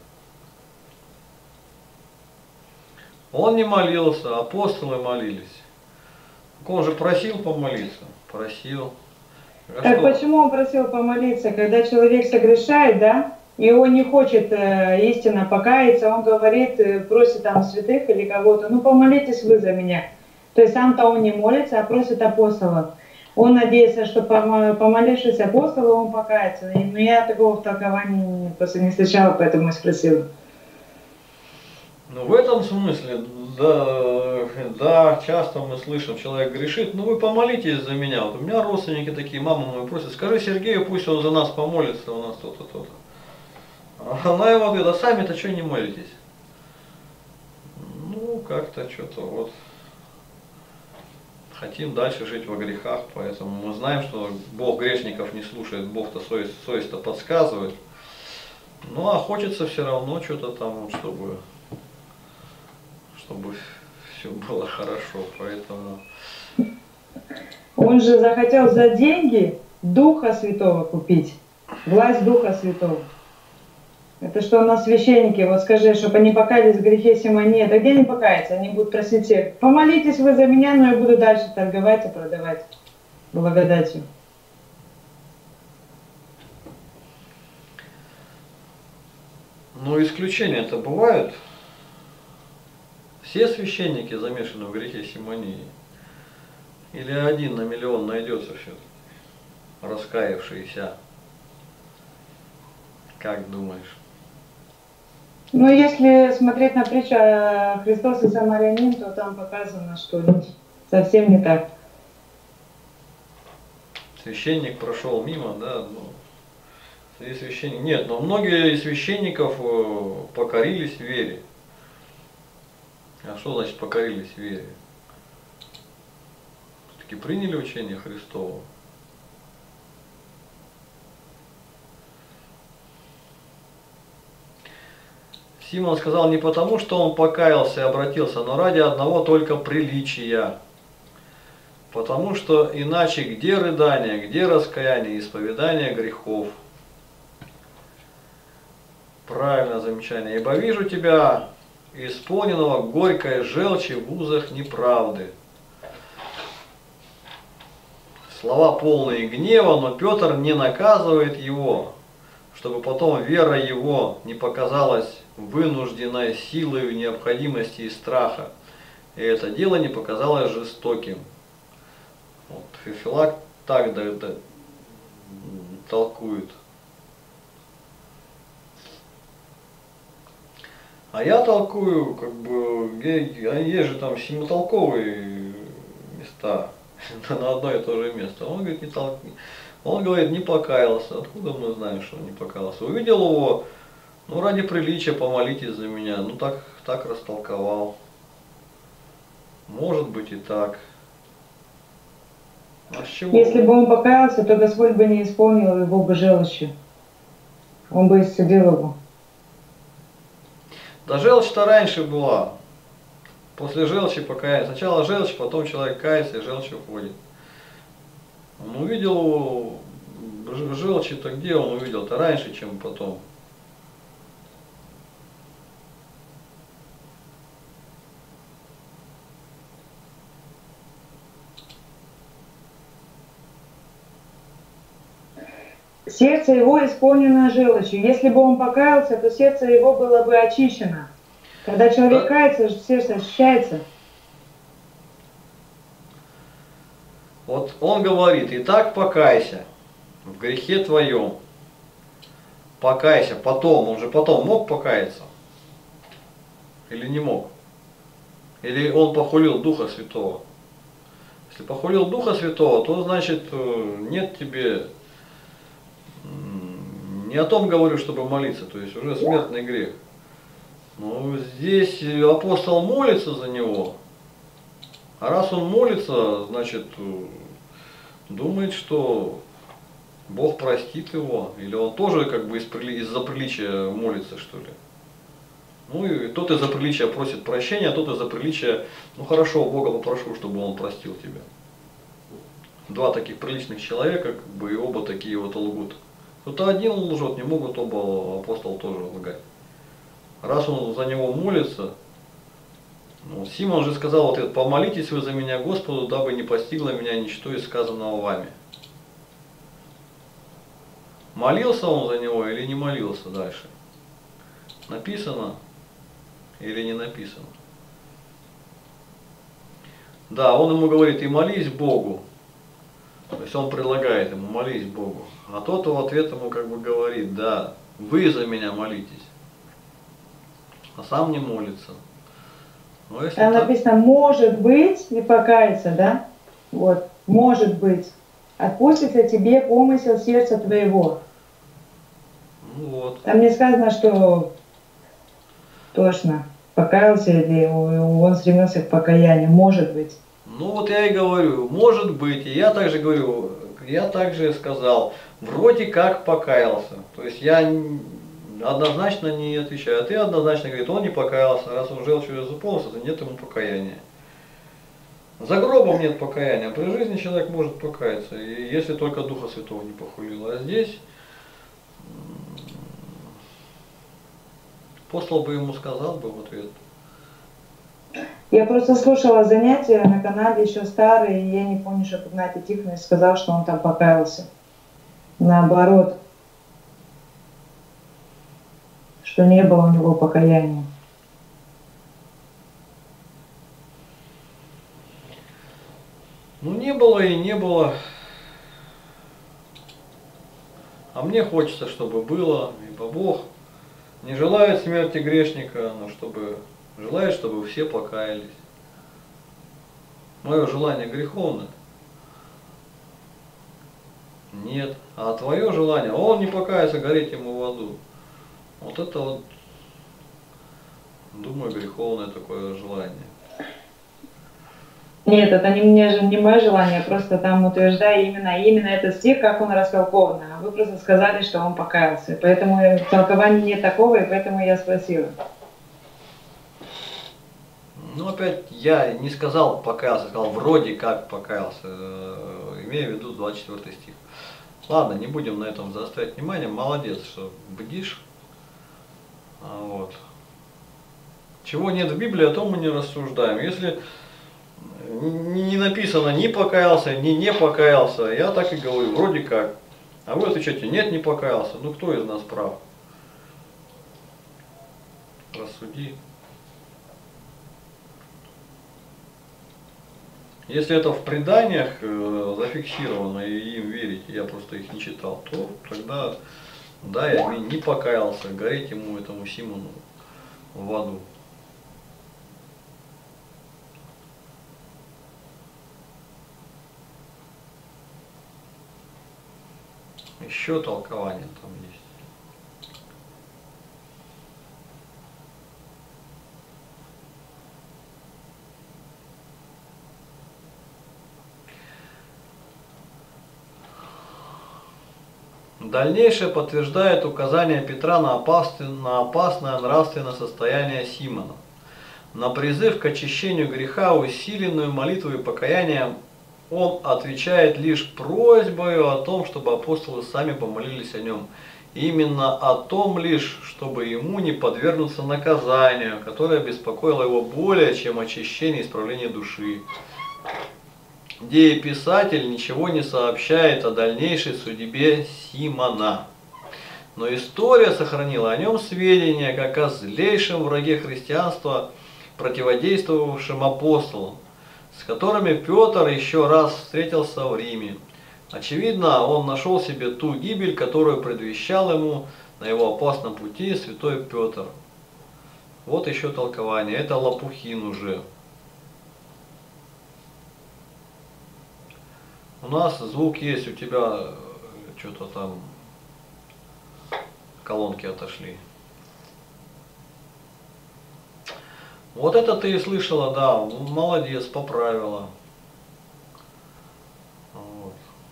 Он не молился, апостолы молились. Он же просил помолиться. Просил. Так почему он просил помолиться? Когда человек согрешает, да, и он не хочет истинно покаяться, он говорит, просит там святых или кого-то, ну помолитесь вы за меня. То есть сам-то он не молится, а просит апостолов. Он надеется, что помолившись апостолу, он покается. Но я такого толкования просто не встречала, поэтому и спросила. Ну, в этом смысле, да, часто мы слышим, человек грешит, ну вы помолитесь за меня. Вот у меня родственники такие, мама моя просит, скажи Сергею, пусть он за нас помолится, у нас то-то, то-то. А она ему говорит, а сами-то что не молитесь? Ну, как-то что-то вот. Хотим дальше жить во грехах, поэтому мы знаем, что Бог грешников не слушает, Бог-то совесть-то подсказывает. Ну, а хочется все равно что-то там, чтобы все было хорошо, поэтому... Он же захотел за деньги Духа Святого купить, власть Духа Святого. Это что у нас священники, вот скажи, чтобы они покаялись в грехе симонии. Это где они покаются? Они будут просить всех, помолитесь вы за меня, но я буду дальше торговать и продавать благодатью. Но исключения-то бывают. Все священники замешаны в грехе симонии. Или один на миллион найдется все-таки, раскаявшийся. Как думаешь? Ну, если смотреть на притчу «Христос и самарянин», то там показано, что совсем не так. Священник прошел мимо, да, ну, и священник. Нет, но многие из священников покорились вере. А что значит покорились вере? Все-таки приняли учение Христово. Симон сказал не потому, что он покаялся и обратился, но ради одного только приличия. Потому что иначе где рыдание, где раскаяние, исповедание грехов? Правильное замечание. Ибо вижу тебя, исполненного горькой желчи в узах неправды. Слова полные гнева, но Петр не наказывает его, чтобы потом вера его не показалась вынужденной силой необходимости и страха, и это дело не показалось жестоким. Вот, Феофилак так толкует. А я толкую, как бы, есть же там семитолковые места на одно и то же место. Он говорит, он говорит, не покаялся. Откуда мы знаем, что он не покаялся? Увидел его, ну ради приличия помолитесь за меня. Ну так растолковал. Может быть и так. А с чего? Если бы он покаялся, то Господь бы не исполнил его бы желчью. Он бы исцелил его. Да желчь-то раньше была. После желчи покаяния. Сначала желчь, потом человек кается, и желчь уходит. Он увидел желчи-то где он увидел-то? Раньше, чем потом. Сердце его исполнено желчью. Если бы он покаялся, то сердце его было бы очищено. Когда человек кается, сердце очищается. Вот он говорит, итак покайся в грехе твоем. Покайся потом, он же потом мог покаяться? Или не мог? Или он похулил Духа Святого? Если похулил Духа Святого, то значит нет тебе... Не о том говорю, чтобы молиться, то есть уже смертный грех. Но здесь апостол молится за него. А раз он молится, значит, думает, что Бог простит его. Или он тоже как бы из-за приличия молится, что ли. Ну и тот из-за приличия просит прощения, а тот из-за приличия, ну хорошо, Бога попрошу, чтобы он простил тебя. Два таких приличных человека, как бы, и оба такие вот лгут. Кто-то один лжет, не могут оба апостола тоже лгать. Раз он за него молится, ну, Симон же сказал вот это, помолитесь вы за меня Господу, дабы не постигло меня ничто из сказанного вами. Молился он за него или не молился дальше? Написано или не написано? Да, он ему говорит, и молись Богу. То есть он предлагает ему, молись Богу. А тот в ответ ему как бы говорит, да, вы за меня молитесь. А сам не молится. Но если там написано, может быть, и покаяться, да? Вот, может быть. Отпустится тебе помысел сердца твоего. Ну вот. Там не сказано, что точно покаялся или он стремился к покаянию. Может быть. Ну вот я и говорю, может быть, и я также говорю, я также сказал, вроде как покаялся. То есть я однозначно не отвечаю, а ты однозначно говорит, он не покаялся, раз он желчью заполнился, то нет ему покаяния. За гробом нет покаяния, при жизни человек может покаяться, и если только Духа Святого не похулил. А здесь апостол бы ему сказал бы в ответ. Я просто слушала занятия на канале еще старые, и я не помню, что Игнатий Тихонович сказал, что он там покаялся. Наоборот, что не было у него покаяния. Ну не было и не было. А мне хочется, чтобы было, ибо Бог не желает смерти грешника, но желает, чтобы все покаялись. Мое желание греховное? Нет. А твое желание, он не покается, гореть ему в аду. Вот это вот, думаю, греховное такое желание. Нет, это не мое желание, просто там утверждаю именно этот стих, как он растолкован. А вы просто сказали, что он покаялся. Поэтому толкования нет такого, и поэтому я спросила. Ну, опять, я не сказал покаялся, сказал вроде как покаялся, имея в виду 24 стих. Ладно, не будем на этом заострять внимание, молодец, что бдишь. Вот. Чего нет в Библии, о том мы не рассуждаем. Если не написано ни покаялся, ни не покаялся, я так и говорю, вроде как. А вы отвечаете, нет, не покаялся. Ну, кто из нас прав? Рассуди. Если это в преданиях зафиксировано и им верите, я просто их не читал, то тогда, да, я не покаялся, гореть ему, этому Симону, в аду. Еще толкование там есть. Дальнейшее подтверждает указание Петра на опасное нравственное состояние Симона. На призыв к очищению греха, усиленную молитвой и покаянием, он отвечает лишь просьбой о том, чтобы апостолы сами помолились о нем. Именно о том лишь, чтобы ему не подвергнуться наказанию, которое беспокоило его более, чем очищение и исправление души. Где и писатель ничего не сообщает о дальнейшей судьбе Симона. Но история сохранила о нем сведения, как о злейшем враге христианства, противодействовавшем апостолам, с которыми Петр еще раз встретился в Риме. Очевидно, он нашел себе ту гибель, которую предвещал ему на его опасном пути святой Петр. Вот еще толкование. Это Лопухин уже. У нас звук есть, у тебя что-то там колонки отошли. Вот это ты и слышала, да, молодец, поправила. Вот.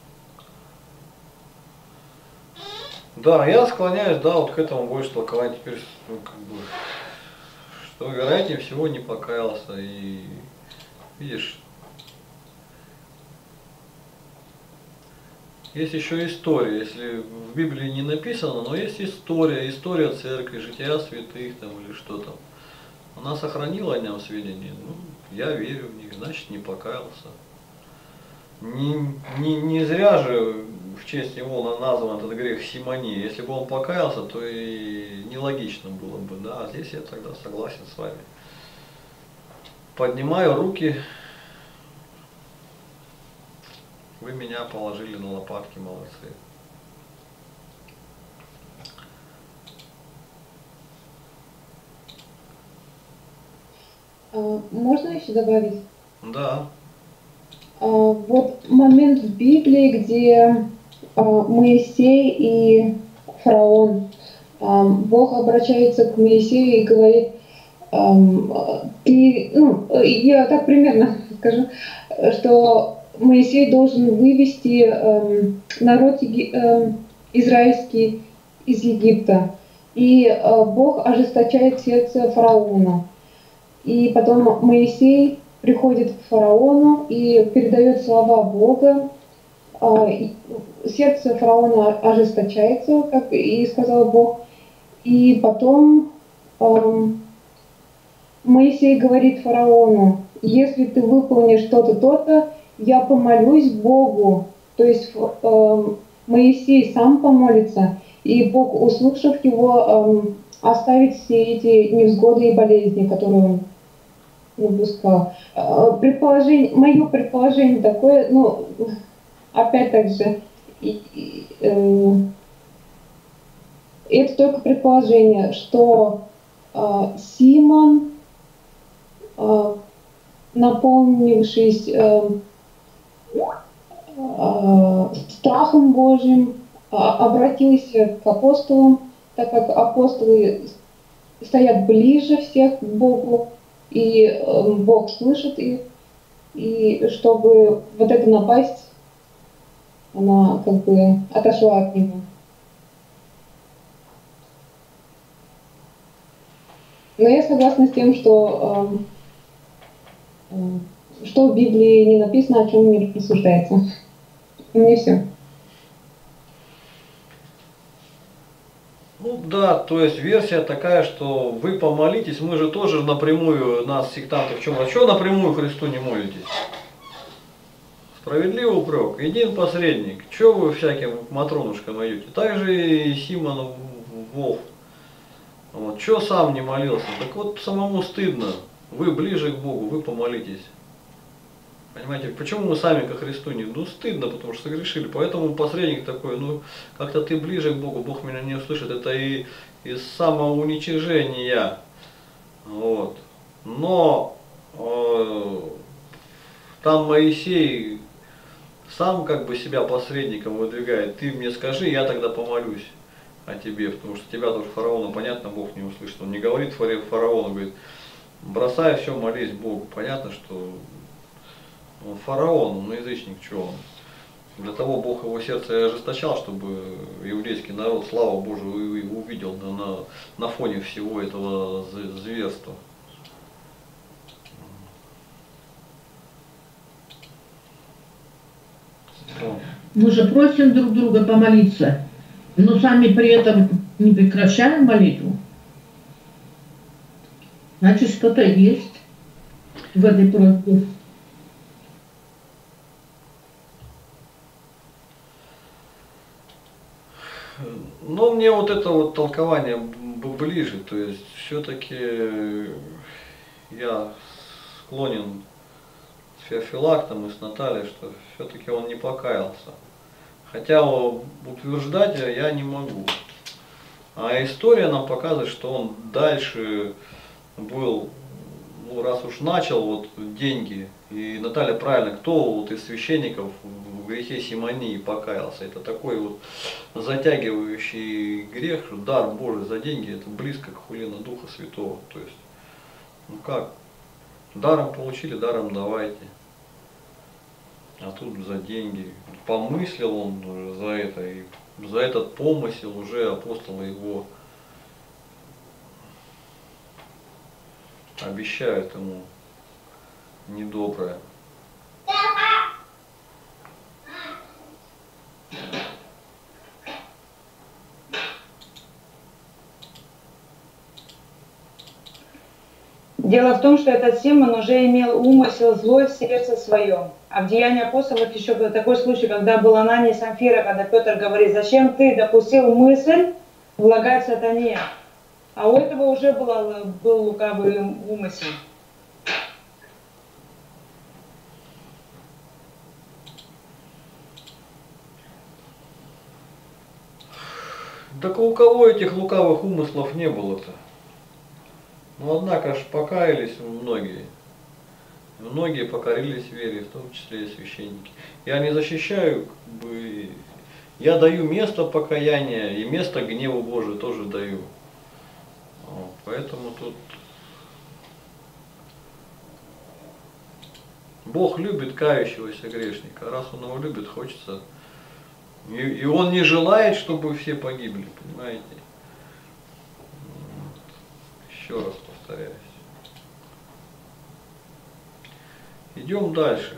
Да, я склоняюсь, да, вот к этому больше толковать теперь, ну, как бы, что вероятнее всего не покаялся. И видишь, есть еще история, если в Библии не написано, но есть история церкви, жития святых там или что там. Она сохранила о нем сведения, ну, я верю в них, значит не покаялся. Не зря же в честь него назван этот грех Симони. Если бы он покаялся, то и нелогично было бы, да, а здесь я тогда согласен с вами. Поднимаю руки. Вы меня положили на лопатки, молодцы. Можно еще добавить? Да. Вот момент в Библии, где Моисей и фараон, Бог обращается к Моисею и говорит, я так примерно скажу, что Моисей должен вывести народ израильский из Египта. И Бог ожесточает сердце фараона. И потом Моисей приходит к фараону и передает слова Бога. Сердце фараона ожесточается, как и сказал Бог. И потом Моисей говорит фараону: если ты выполнишь то-то, то-то, я помолюсь Богу. То есть Моисей сам помолится, и Бог, услышав его, оставит все эти невзгоды и болезни, которые он выпускал. Мое предположение такое, ну, опять же, это только предположение, что Симон, наполнившись страхом Божьим, обратился к апостолам, так как апостолы стоят ближе всех к Богу, и Бог слышит их, и чтобы вот эта напасть, она как бы отошла от него. Но я согласна с тем, что в Библии не написано, о чем не рассуждается. У меня все. Ну да, то есть версия такая, что вы помолитесь, мы же тоже напрямую, нас сектанты в чем? А что напрямую Христу не молитесь? Справедливый упрек, един посредник. Че вы всяким матронушкам идете? Так же и Симон Волк. Вот. Че сам не молился? Так вот самому стыдно. Вы ближе к Богу, вы помолитесь. Понимаете, почему мы сами ко Христу не? Ну стыдно, потому что согрешили. Поэтому посредник такой, ну как-то ты ближе к Богу, Бог меня не услышит. Это и из самоуничижения. Вот. Но там Моисей сам как бы себя посредником выдвигает. Ты мне скажи, я тогда помолюсь о тебе, потому что тебя тоже фараона, понятно, Бог не услышит. Он не говорит фараону, говорит, бросай все, молись Богу. Понятно, что он фараон, он язычник, что он. Для того Бог его сердце ожесточал, чтобы еврейский народ славу Божию увидел на фоне всего этого зверства. Мы же просим друг друга помолиться, но сами при этом не прекращаем молитву. Значит, что-то есть в этой просьбе. Но мне вот это вот толкование ближе, то есть все-таки я склонен с Феофилактом и с Натальей, что все-таки он не покаялся. Хотя утверждать я не могу. А история нам показывает, что он дальше был, ну, раз уж начал вот деньги, и Наталья правильно, кто вот из священников в грехе симонии покаялся? Это такой вот затягивающий грех, что дар Божий за деньги, это близко к хулину Духа Святого. То есть, ну как, даром получили, даром давайте. А тут за деньги. Помыслил он уже за это, и за этот помысел уже апостолы его обещают ему недоброе. Дело в том, что этот Симон уже имел умысел злой в сердце своем. А в Деянии апостолов еще был такой случай, когда был Анания и Самфира, когда Петр говорит, зачем ты допустил мысль влагать сатане? А у этого уже был лукавый умысел. Так у кого этих лукавых умыслов не было-то? Ну однако ж покаялись многие. Многие покорились вере, в том числе и священники. Я не защищаю, как бы, я даю место покаяния и место гневу Божию тоже даю. Поэтому тут Бог любит кающегося грешника. Раз Он его любит, хочется. И Он не желает, чтобы все погибли, понимаете? Еще раз повторяюсь. Идем дальше.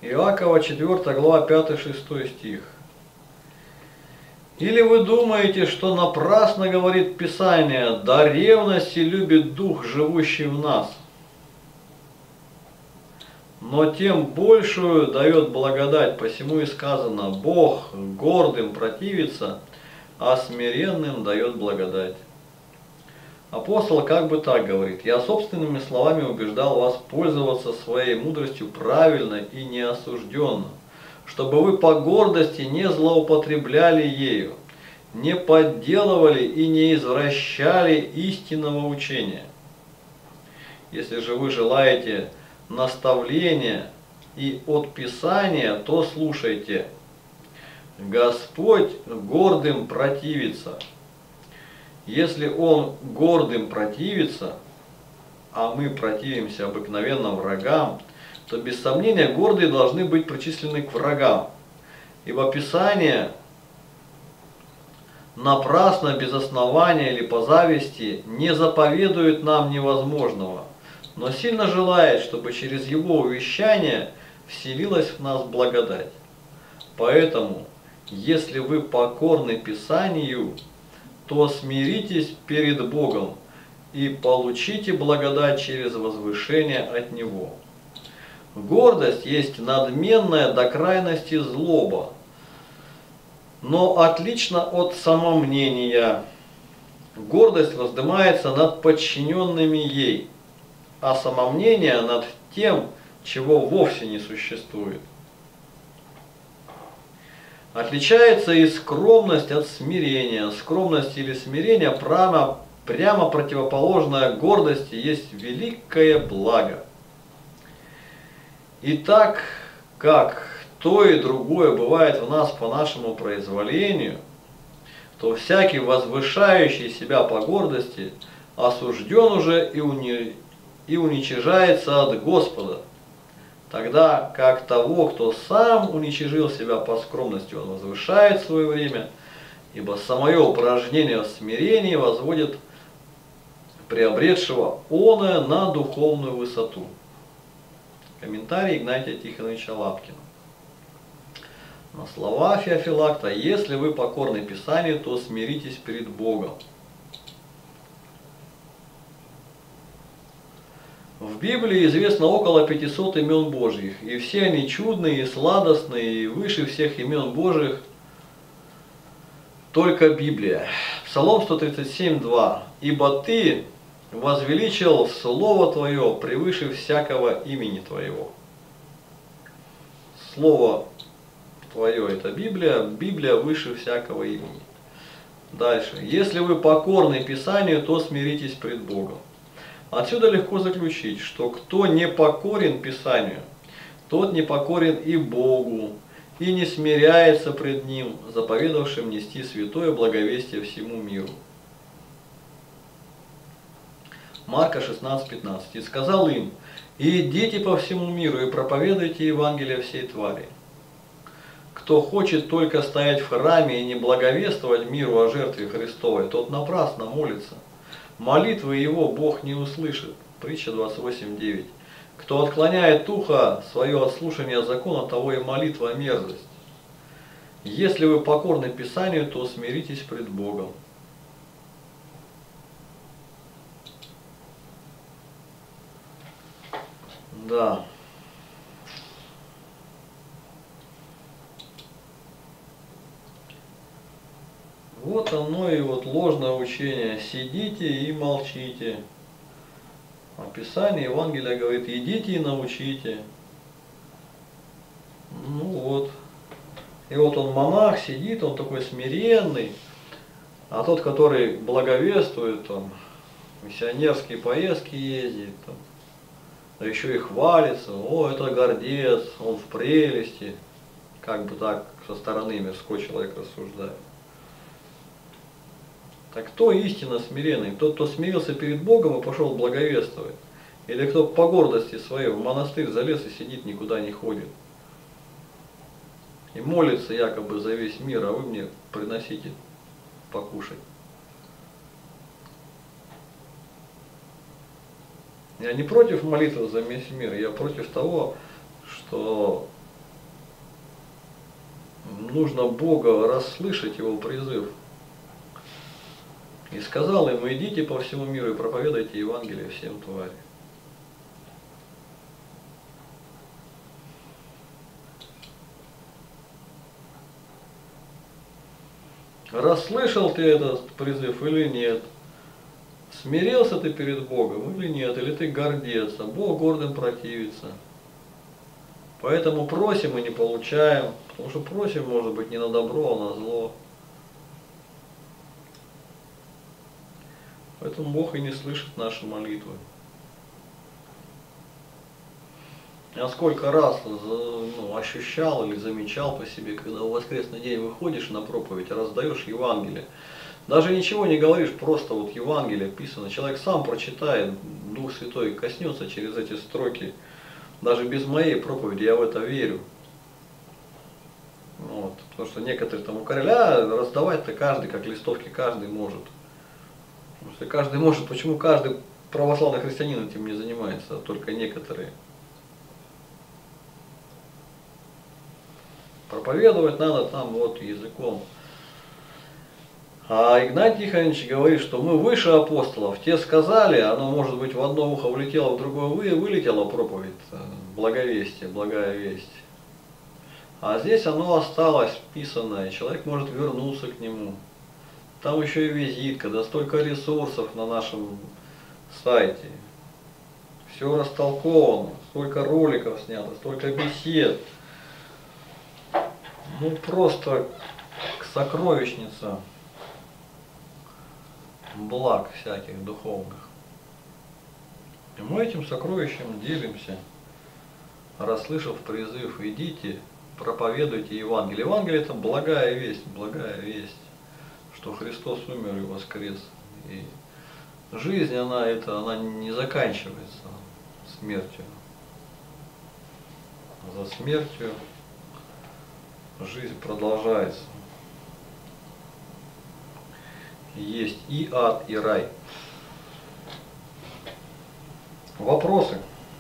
Иакова 4 глава 5-6 стих. Или вы думаете, что напрасно говорит Писание, до ревности любит Дух, живущий в нас, но тем большую дает благодать, посему и сказано, Бог гордым противится, а смиренным дает благодать. Апостол как бы так говорит, я собственными словами убеждал вас пользоваться своей мудростью правильно и неосужденно, чтобы вы по гордости не злоупотребляли ею, не подделывали и не извращали истинного учения. Если же вы желаете наставления и от Писания, то слушайте. Господь гордым противится. Если Он гордым противится, а мы противимся обыкновенно врагам, то без сомнения гордые должны быть причислены к врагам. Ибо Писание напрасно, без основания или по зависти не заповедует нам невозможного, но сильно желает, чтобы через его увещание вселилась в нас благодать. Поэтому, если вы покорны Писанию, то смиритесь перед Богом и получите благодать через возвышение от Него. Гордость есть надменная до крайности злоба, но отлично от самомнения. Гордость воздымается над подчиненными ей, а самомнение над тем, чего вовсе не существует. Отличается и скромность от смирения. Скромность или смирение прямо противоположное гордости есть великое благо. И так как то и другое бывает в нас по нашему произволению, то всякий, возвышающий себя по гордости, осужден уже и уничижается от Господа. Тогда как того, кто сам уничижил себя по скромности, он возвышает в свое время, ибо самое упражнение в смирении возводит приобретшего оное на духовную высоту. Комментарий Игнатия Тихоновича Лапкина. На слова Феофилакта: если вы покорны Писанию, то смиритесь перед Богом. В Библии известно около 500 имен Божьих, и все они чудные и сладостные, и выше всех имен Божьих только Библия. Псалом 137:2. «Ибо Ты возвеличил Слово Твое превыше всякого имени Твоего». Слово Твое – это Библия, Библия выше всякого имени. Дальше. «Если вы покорны Писанию, то смиритесь пред Богом». Отсюда легко заключить, что кто не покорен Писанию, тот не покорен и Богу, и не смиряется пред Ним, заповедавшим нести святое благовестие всему миру. Марка 16:15. «И сказал им: идите по всему миру и проповедуйте Евангелие всей твари. Кто хочет только стоять в храме и не благовествовать миру о жертве Христовой, тот напрасно молится. Молитвы его Бог не услышит». Притча 28:9. «Кто отклоняет ухо свое от слушания закона, того и молитва мерзость. Если вы покорны Писанию, то смиритесь пред Богом». Да. Вот оно и вот ложное учение. Сидите и молчите. А Писание Евангелия говорит: идите и научите. Ну вот. И вот он монах сидит, он такой смиренный. А тот, который благовествует, там, миссионерские поездки ездит, там, да еще и хвалится: о, это гордец, он в прелести. Как бы так со стороны мирской человек рассуждает. Так кто истинно смиренный? Тот, кто смирился перед Богом и пошел благовествовать? Или кто по гордости своей в монастырь залез и сидит, никуда не ходит? И молится якобы за весь мир, а вы мне приносите покушать. Я не против молитвы за весь мир, я против того, что нужно Бога расслышать, его призыв. И сказал им: идите по всему миру и проповедуйте Евангелие всем тварям. Расслышал ты этот призыв или нет? Смирился ты перед Богом или нет? Или ты гордец? А Бог гордым противится. Поэтому просим и не получаем. Потому что просим, может быть, не на добро, а на зло. Поэтому Бог и не слышит наши молитвы. Я сколько раз ощущал или замечал по себе, когда в воскресный день выходишь на проповедь, раздаешь Евангелие. Даже ничего не говоришь, просто вот Евангелие писано. Человек сам прочитает, Дух Святой коснется через эти строки. Даже без моей проповеди я в это верю. Вот, потому что некоторые там укоряли, раздавать-то каждый, как листовки, каждый может. Потому что каждый может, почему каждый православный христианин этим не занимается, а только некоторые. Проповедовать надо там вот языком. А Игнатий Тихонович говорит, что мы выше апостолов. Те сказали, оно может быть в одно ухо влетело, в другое вылетело проповедь, благовестие, благая весть. А здесь оно осталось писанное, человек может вернуться к нему. Там еще и визитка, да столько ресурсов на нашем сайте. Все растолковано, столько роликов снято, столько бесед. Ну просто сокровищница благ всяких духовных. И мы этим сокровищем делимся, расслышав призыв: идите, проповедуйте Евангелие. Евангелие — это благая весть, что Христос умер и воскрес. И жизнь, она не заканчивается смертью. За смертью жизнь продолжается. Есть и ад, и рай. Вопросы?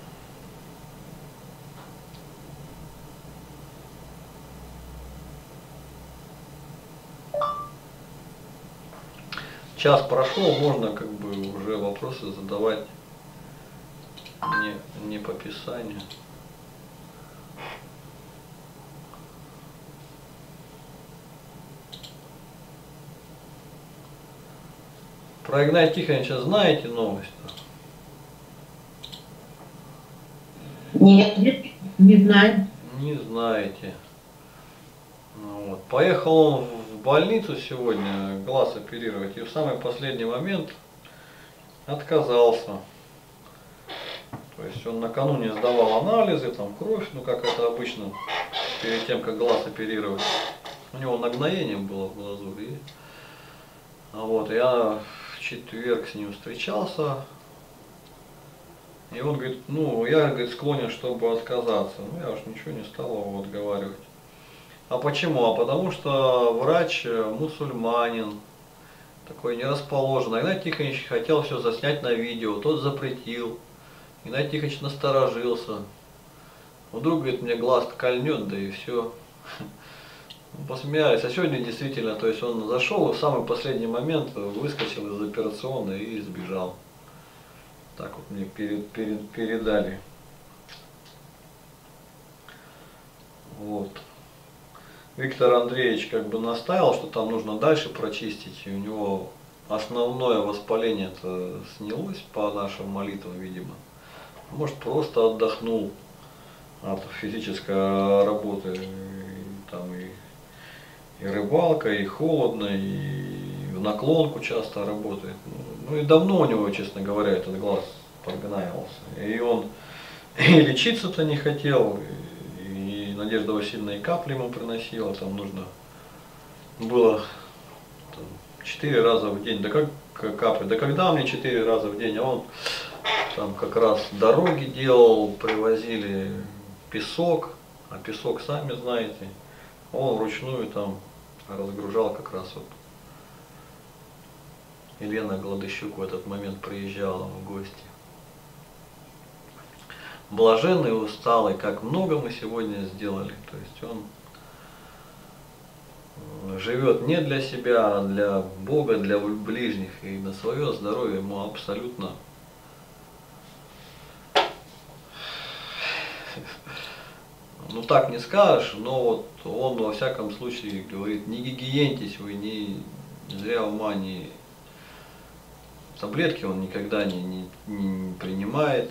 Час прошел, можно как бы уже вопросы задавать не по Писанию. Про Игнатия Тихоновича знаете новость? Нет, не знаю. Не знаете. Ну, вот. Поехал он в больницу сегодня глаз оперировать и в самый последний момент отказался. То есть он накануне сдавал анализы, там кровь, ну как это обычно, перед тем, как глаз оперировать. У него нагноение было в глазу. Вот, я в четверг с ним встречался. И он говорит, я, говорит, склонен, чтобы отказаться. Ну, я уж ничего не стал его отговаривать. А почему? А потому что врач мусульманин, такой нерасположенный. Игнатий Тихонович хотел все заснять на видео, тот запретил. Игнатий Тихонович насторожился. Вдруг, говорит, мне глаз кольнет, да и все. Посмеялись. А сегодня действительно, то есть он зашел и в самый последний момент выскочил из операционной и сбежал. Так вот мне передали. Вот. Виктор Андреевич как бы настаивал, что там нужно дальше прочистить. И у него основное воспаление-то снялось по нашим молитвам, видимо. Может, просто отдохнул от физической работы. И рыбалка, и холодно, и в наклонку часто работает. Ну и давно у него, честно говоря, этот глаз подгнаивался. И он и лечиться-то не хотел, и Надежда Васильевна и капли ему приносила, там нужно было 4 раза в день. Да как капли, да когда мне 4 раза в день, а он там как раз дороги делал, привозили песок, а песок, сами знаете, он вручную там разгружал как раз вот. Елена Гладыщук в этот момент приезжала в гости. Блаженный и усталый, как много мы сегодня сделали. То есть он живет не для себя, а для Бога, для ближних, и на свое здоровье ему абсолютно ну так не скажешь, но вот он во всяком случае говорит, не гигиентесь вы, не зря ума не таблетки он никогда не принимает.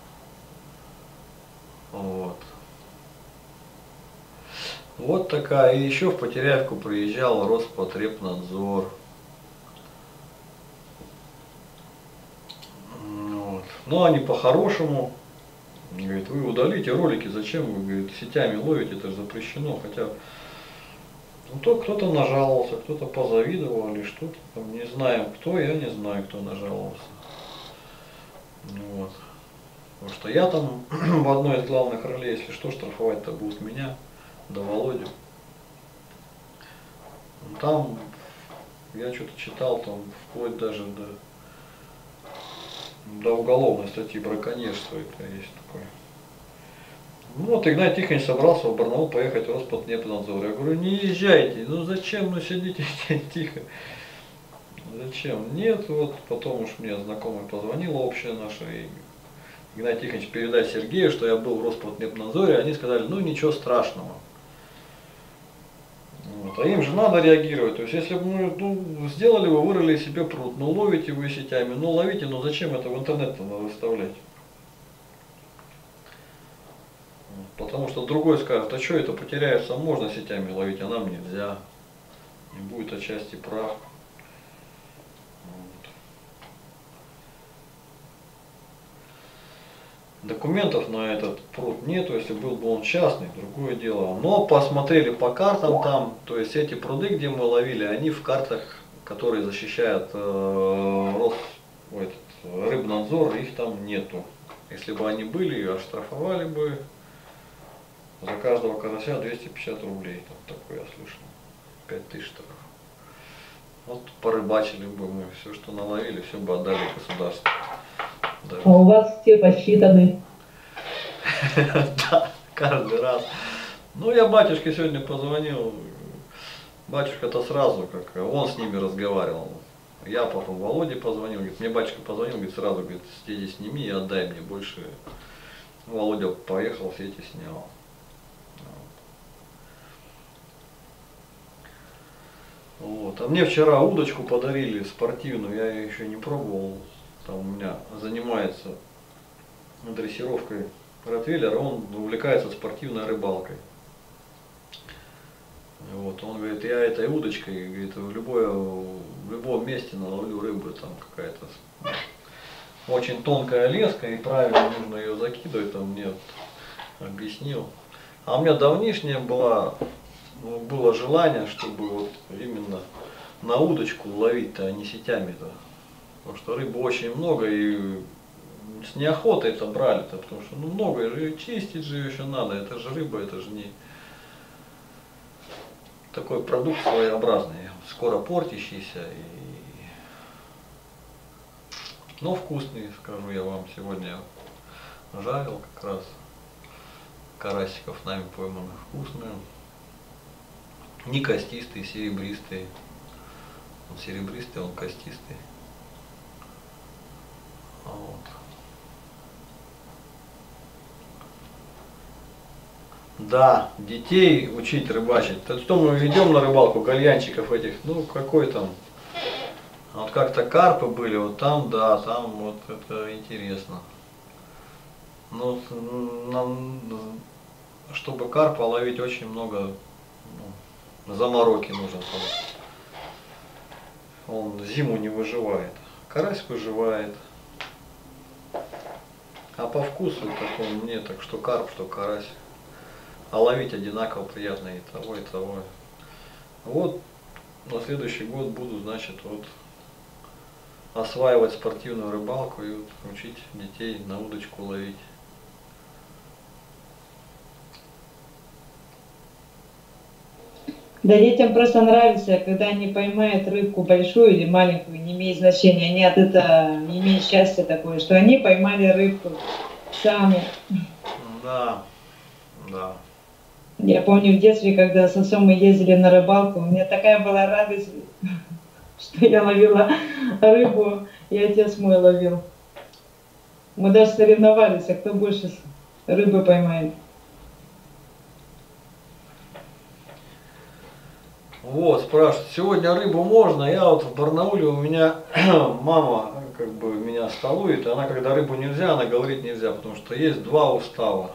Вот. Вот такая. И еще в Потеряевку приезжал Роспотребнадзор. Вот. Но они по-хорошему, говорит, вы удалите ролики, зачем вы, говорит, сетями ловите, это же запрещено. Хотя ну, то кто-то нажаловался, кто-то позавидовал или что-то там, не знаем кто, я не знаю, кто нажаловался. Вот. Потому что я там в одной из главных ролей, если что, штрафовать-то будут меня, да Володю. Там я что-то читал, там вплоть даже до уголовной статьи браконьерства это есть такое. Ну вот Игнат Тихонович собрался в Барнаул поехать в Роспотребнадзор. Я говорю, не езжайте, ну зачем, ну сидите тихо. Зачем? Нет, вот потом уж мне знакомый позвонила общая наша, и Игнат Тихонович, передай Сергею, что я был в Роспотребнадзоре, они сказали, ну ничего страшного. Вот. А им же надо реагировать. То есть если бы ну, сделали вы, вырыли себе пруд, ну ловите вы сетями, ну ловите, но зачем это в интернет-то надо выставлять? Потому что другой скажет, а что это Потеряевца можно сетями ловить, а нам нельзя. И будет отчасти прав. Вот. Документов на этот пруд нету, если был бы он частный, другое дело. Но посмотрели по картам там, то есть эти пруды, где мы ловили, они в картах, которые защищают Рыбнадзор, их там нету. Если бы они были, оштрафовали бы за каждого карася 250 рублей. Там такое я слышал. 5000 штрафов. Вот порыбачили бы мы, все, что наловили, все бы отдали государству. Даже. А у вас все посчитаны? Да, каждый раз. Ну, я батюшке сегодня позвонил. Батюшка-то сразу, как он с ними разговаривал. Я потом Володе позвонил, говорит, мне батюшка позвонил, говорит, сразу, говорит, сети сними и отдай мне больше. Володя поехал, сети снял. Вот. А мне вчера удочку подарили спортивную, я ее еще не пробовал. Там у меня занимается дрессировкой ротвейлера, он увлекается спортивной рыбалкой. Вот, он говорит, я этой удочкой, говорит, в любом месте наловлю рыбы, там какая-то очень тонкая леска, и правильно нужно ее закидывать, там мне объяснил. А у меня давнишнее было желание, чтобы вот именно на удочку ловить-то, а не сетями-то. Потому что рыбы очень много, и с неохотой это брали-то, потому что ну много же, чистить же еще надо, это же рыба, это же не такой продукт своеобразный, скоро портящийся, но вкусный, скажу я вам, сегодня жарил как раз карасиков нами пойманных, вкусные, не костистые, серебристые, он серебристый, он костистый. Вот. Да, детей учить рыбачить. То что мы идем на рыбалку, гальянчиков этих, ну какой там. Вот как-то карпы были, вот там, да, там вот это интересно. Ну, нам, чтобы карпа ловить, очень много замороки нужно. Он зиму не выживает. Карась выживает. А по вкусу так он мне, так что карп, что карась. А ловить одинаково приятно и того, и того. Вот на следующий год буду, значит, вот осваивать спортивную рыбалку и вот учить детей на удочку ловить. Да детям просто нравится, когда они поймают рыбку большую или маленькую, не имеет значения. Они от этого имеют счастье такое, что они поймали рыбку сами. Да, да. Я помню в детстве, когда с отцом мы ездили на рыбалку, у меня такая была радость, что я ловила рыбу, и отец мой ловил. Мы даже соревновались, а кто больше рыбы поймает. Вот, спрашивают, сегодня рыбу можно? Я вот в Барнауле, у меня мама как бы меня столует, и она, когда рыбу нельзя, она говорит нельзя, потому что есть два устава.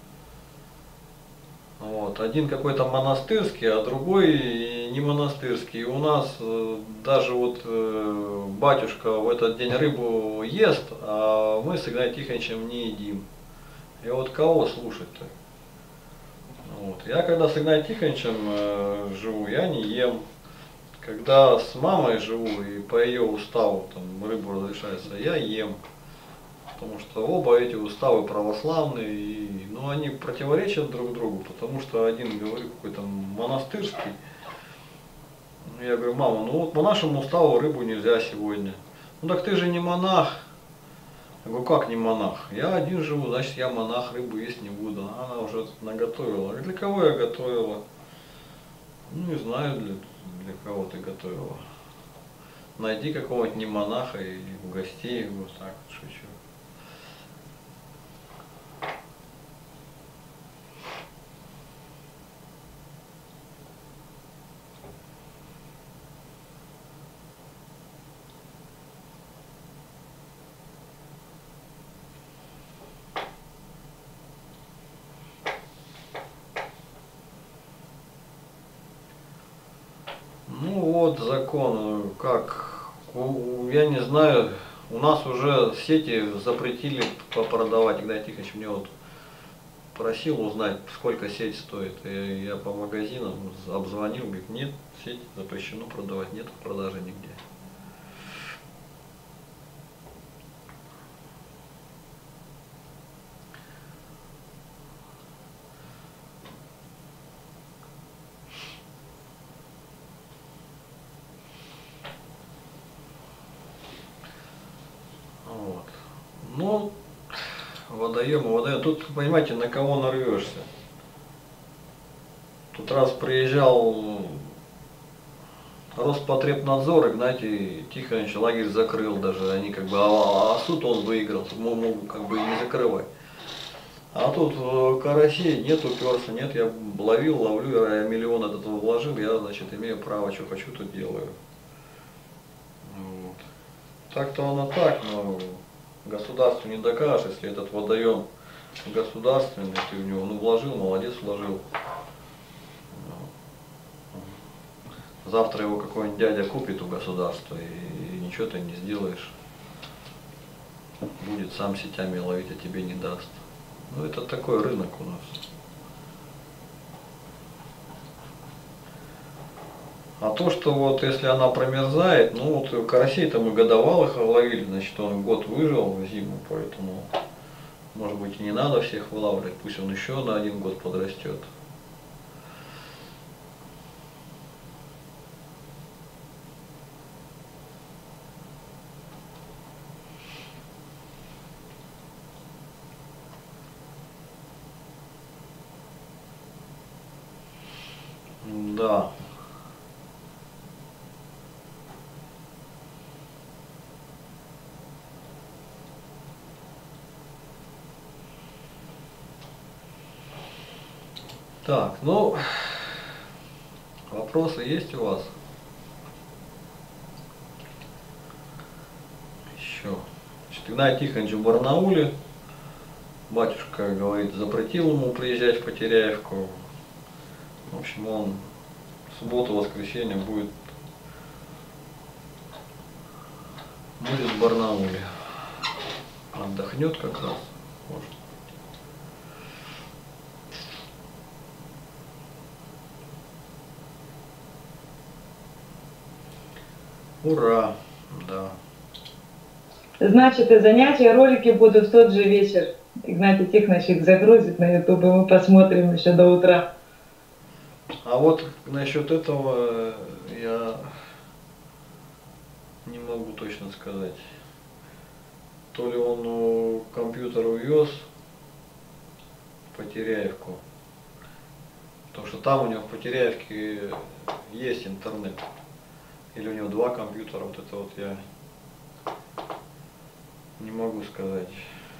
Вот, один какой-то монастырский, а другой не монастырский. И у нас даже вот батюшка в этот день рыбу ест, а мы с Игнатием Тихоновичем не едим. И вот кого слушать-то? Вот. Я когда с Игнатием Тихоновичем живу, я не ем. Когда с мамой живу и по ее уставу там рыбу разрешается, я ем. Потому что оба эти уставы православные, и, ну, они противоречат друг другу, потому что один говорит какой-то монастырский. Я говорю, мама, ну вот по нашему уставу рыбу нельзя сегодня. Ну так ты же не монах. Я говорю, как не монах? Я один живу, значит я монах, рыбу есть не буду. Она уже наготовила. Для кого я готовила? Ну не знаю, для кого ты готовила. Найди какого-нибудь не монаха и угости его, так, шучу. Ну вот закон, как, я не знаю, у нас уже сети запретили продавать. Игнатий Тихонович мне вот просил узнать, сколько сеть стоит. И я по магазинам обзвонил, говорит, нет, сеть запрещено продавать, нет продажи нигде. Вот. Ну, водоем. Тут, понимаете, на кого нарвешься. Тут раз приезжал Роспотребнадзор, Игнатий Тихонович лагерь закрыл даже. Они как бы, а суд он выиграл, мог как бы и не закрывать. А тут карасей нет, уперся, нет, я ловлю, я миллион от этого вложил, я, значит, имею право, что хочу, тут делаю. Вот. Так-то оно так, но государству не докажешь, если этот водоем государственный, ты в него, ну, вложил, молодец, вложил. Завтра его какой-нибудь дядя купит у государства, и ничего ты не сделаешь. Будет сам сетями ловить, а тебе не даст. Ну, это такой рынок у нас. А то, что вот если она промерзает, ну вот карасей-то мы годовалых ловили, значит он год выжил в зиму, поэтому может быть и не надо всех вылавливать, пусть он еще на один год подрастет. Да. Так, ну, вопросы есть у вас? Еще. Значит, Игнатий Тихонович в Барнауле. Батюшка, говорит, запретил ему приезжать в Потеряевку. В общем, он в субботу, воскресенье будет в Барнауле. Отдохнет как раз. Может. Ура! Да. Значит, и занятия, ролики будут в тот же вечер. Игнатий Тихонович их загрузит на YouTube, и мы посмотрим еще до утра. А вот насчет этого я не могу точно сказать. То ли он компьютер увез в Потеряевку, что там у него в Потеряевке есть интернет. Или у него 2 компьютера, вот это вот я не могу сказать.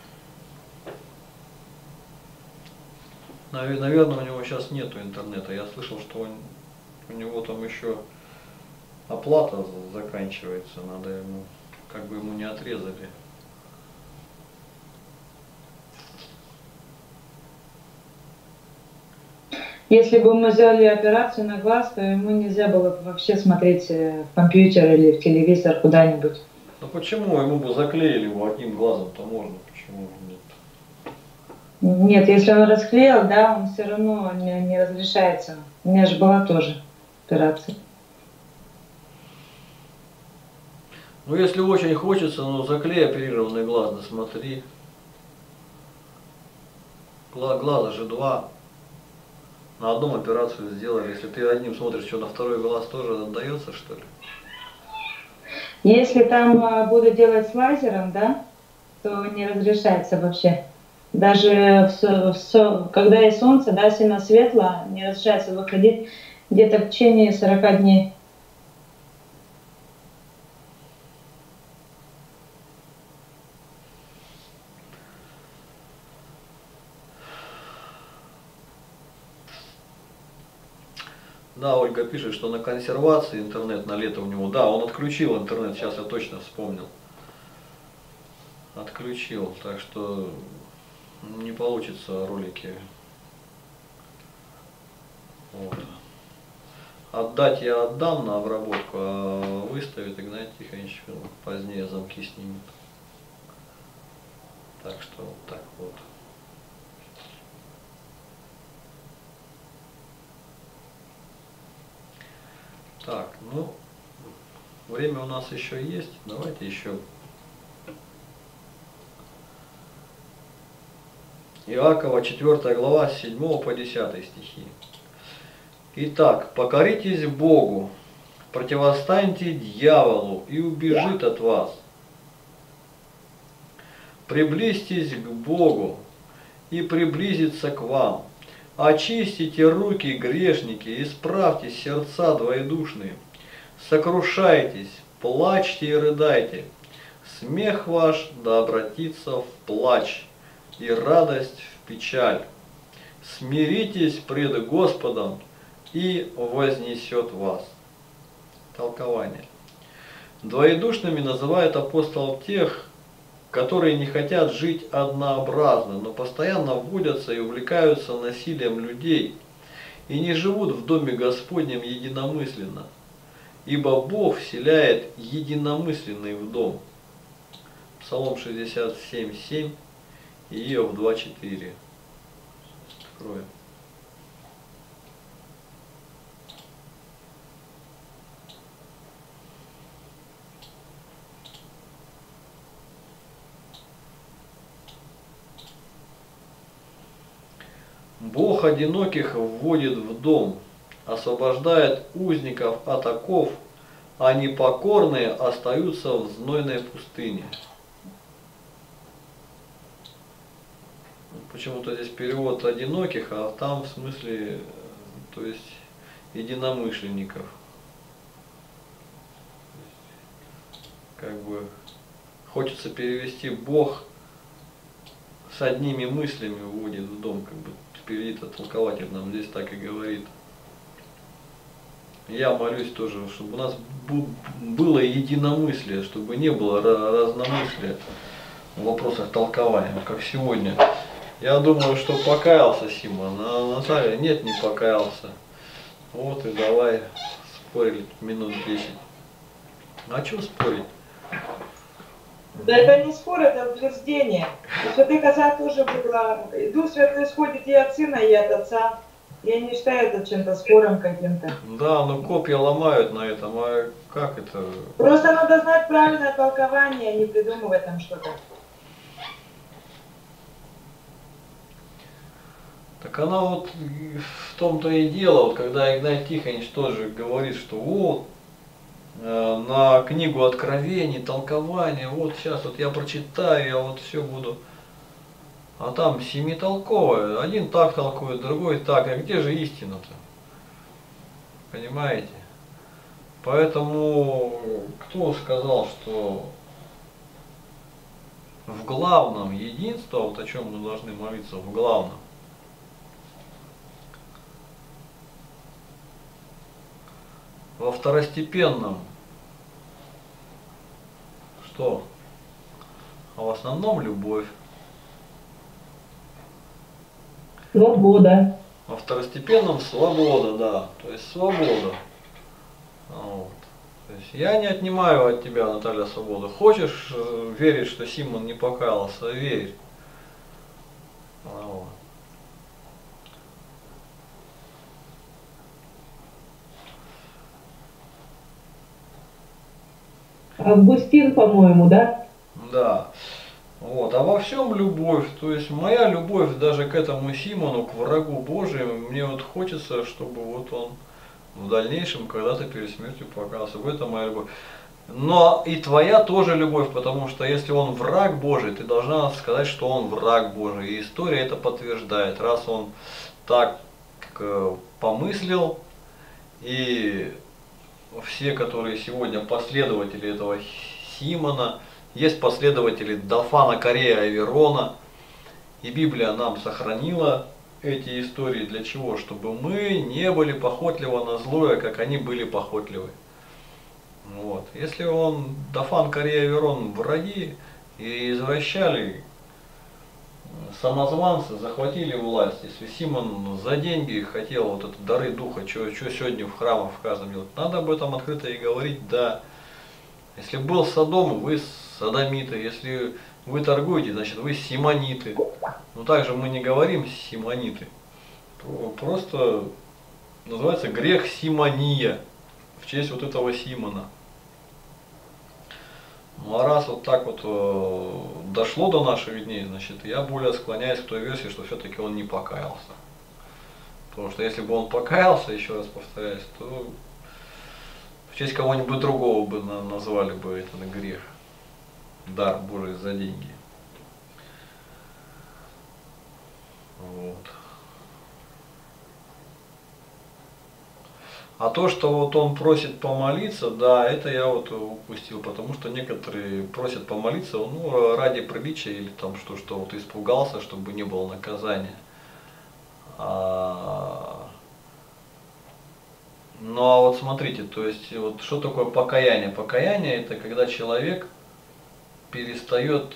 Наверное, у него сейчас нету интернета. Я слышал, что у него там еще оплата заканчивается. Надо ему, как бы ему не отрезали. Если бы мы сделали операцию на глаз, то ему нельзя было бы вообще смотреть в компьютер или в телевизор куда-нибудь. Ну почему ему бы заклеили его одним глазом, то можно, почему нет? Нет, если он расклеил, да, он все равно не разрешается. У меня же была тоже операция. Ну если очень хочется, ну заклей оперированный глаз, да смотри. Глаза же 2. На одном операцию сделали. Если ты одним смотришь, что на второй глаз тоже отдается, что ли? Если там будут делать с лазером, да, то не разрешается вообще. Даже когда есть солнце, да, сильно светло, не разрешается выходить где-то в течение 40 дней. Да, Ольга пишет, что на консервации интернет на лето у него. Да, он отключил интернет, сейчас я точно вспомнил. Отключил, так что не получится ролики. Вот. Отдать я отдам на обработку, а выставит Игнатий Тихонович позднее замки снимет. Так что вот так вот. Так, ну, время у нас еще есть, давайте еще. Иакова 4 глава с 7 по 10 стихи. Итак, покоритесь Богу, противостаньте дьяволу и убежит от вас. Приблизьтесь к Богу и приблизится к вам. Очистите руки, грешники, исправьте сердца двоедушные. Сокрушайтесь, плачьте и рыдайте. Смех ваш да обратится в плач, и радость в печаль. Смиритесь пред Господом, и вознесет вас. Толкование. Двоедушными называет апостол тех, которые не хотят жить однообразно, но постоянно вводятся и увлекаются насилием людей и не живут в доме Господнем единомысленно, ибо Бог вселяет единомысленный в дом. Псалом 67:7 и Иов 2:4. Откроем. Бог одиноких вводит в дом, освобождает узников от оков, а непокорные остаются в знойной пустыне. Почему-то здесь перевод одиноких, а там в смысле, то есть единомышленников. Как бы хочется перевести Бог с одними мыслями вводит в дом, как бы переводит толкователь нам здесь так и говорит. Я молюсь тоже, чтобы у нас было единомыслие, чтобы не было разномыслия в вопросах толкования, как сегодня. Я думаю, что покаялся Симон, а Наталья нет, не покаялся. Вот и давай спорили минут 10. А что спорить? Да это не спор, это утверждение. У святых отца тоже было. Дух Святой исходит и от Сына, и от Отца. Я не считаю это чем-то спором каким-то. Да, но копья ломают на этом, а как это? Просто надо знать правильное толкование, а не придумывать там что-то. Так она вот в том-то и дело, вот когда Игнатий Тихонович тоже говорит, что вот на книгу Откровений, толкования, вот сейчас вот я прочитаю, я вот все буду. А там семитолковое, один так толкует, другой так, а где же истина-то? Понимаете? Поэтому кто сказал, что в главном единство, вот о чем мы должны молиться, в главном, во второстепенном, что? А в основном любовь. Свобода. Во второстепенном свобода, да, то есть свобода. Вот. То есть я не отнимаю от тебя, Наталья, свободу. Хочешь верить, что Симон не покаялся, верь. Вот. Августин, по-моему, да? Да. Вот. А во всем любовь. То есть моя любовь даже к этому Симону, к врагу Божьему, мне вот хочется, чтобы вот он в дальнейшем когда-то перед смертью покаялся. В этом моя любовь. Но и твоя тоже любовь, потому что если он враг Божий, ты должна сказать, что он враг Божий. И история это подтверждает. Раз он так помыслил, и все, которые сегодня последователи этого Симона, есть последователи Дафана, Корея, Аверона, и Библия нам сохранила эти истории для чего? Чтобы мы не были похотливы на злое, как они были похотливы. Вот. Если он, Дафан, Корея, Аверон, враги и извращали, самозванцы, захватили власть. Если Симон за деньги хотел вот это дары духа, что сегодня в храмах в каждом делать, надо об этом открыто и говорить, да. Если был Содом, вы содомиты. Если вы торгуете, значит вы симониты. Но также мы не говорим симониты. Просто называется грех симония в честь вот этого Симона. Ну а раз вот так вот дошло до наших дней, значит я более склоняюсь к той версии, что все-таки он не покаялся. Потому что если бы он покаялся, еще раз повторяюсь, то в честь кого-нибудь другого бы назвали бы этот грех. Дар Божий за деньги. Вот. А то, что вот он просит помолиться, да, это я вот упустил, потому что некоторые просят помолиться, ну, ради приличия или там что вот испугался, чтобы не было наказания. Ну а вот смотрите, то есть вот что такое покаяние? Покаяние это когда человек перестает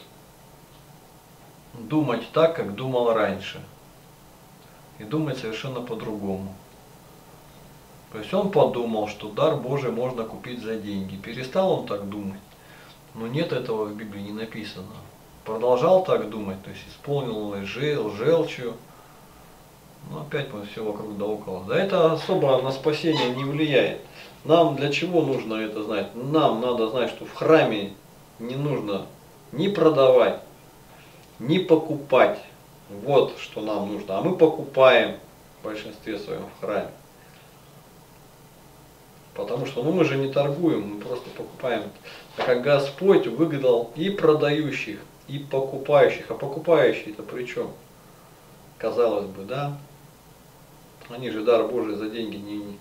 думать так, как думал раньше. И думать совершенно по-другому. То есть он подумал, что дар Божий можно купить за деньги. Перестал он так думать. Но нет, этого в Библии не написано. Продолжал так думать, то есть исполнил желчью. Но опять мы все вокруг да около. Да это особо на спасение не влияет. Нам для чего нужно это знать? Нам надо знать, что в храме не нужно ни продавать, ни покупать. Вот что нам нужно. А мы покупаем в большинстве своем в храме. Потому что мы же не торгуем, мы просто покупаем. Так как Господь выгадал и продающих, и покупающих. А покупающие-то при чем? Казалось бы, да? Они же дар Божий за деньги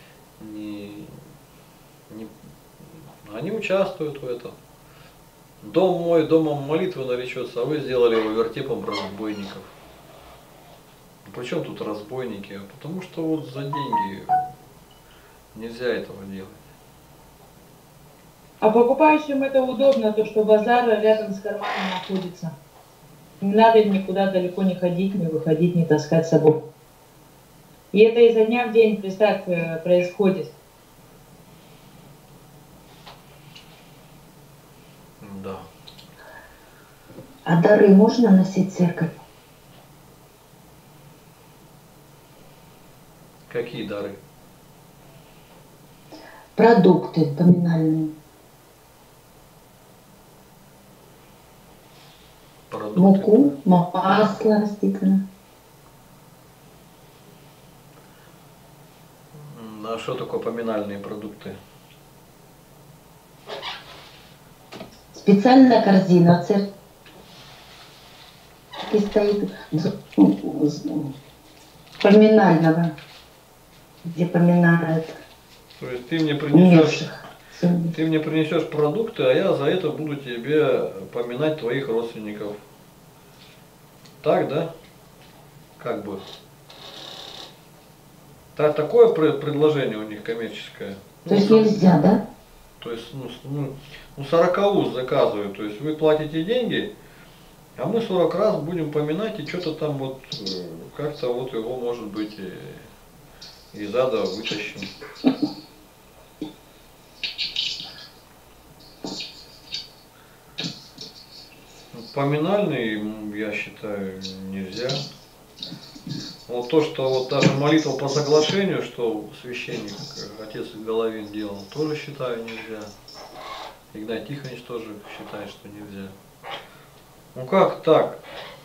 они участвуют в этом. Дом мой домом молитвы наречется, а вы сделали его вертепом разбойников. Причем тут разбойники? Потому что вот за деньги нельзя этого делать. А покупающим это удобно, то что базар рядом с карманом находится. Не надо никуда далеко не ходить, не выходить, не таскать с собой. И это изо дня в день, представь, происходит. Да. А дары можно носить в церковь? Какие дары? Продукты поминальные. Продукты. Муку, масло растительное. А что такое поминальные продукты? Специальная корзина. табличке стоит поминального, где поминают То есть ты мне умерших. принесешь продукты, а я за это буду тебе поминать твоих родственников. Так, да? Как бы. Такое предложение у них коммерческое. То есть нельзя, да? То есть, 40 уз заказывают. То есть вы платите деньги, а мы 40 раз будем поминать и что-то там вот как-то вот его, может быть, из ада вытащим. Поминальный, я считаю, нельзя. Вот то, что вот даже молитва по соглашению, что священник, отец Головин делал, тоже считаю нельзя. Игнат Тихонович тоже считает, что нельзя. Ну как так?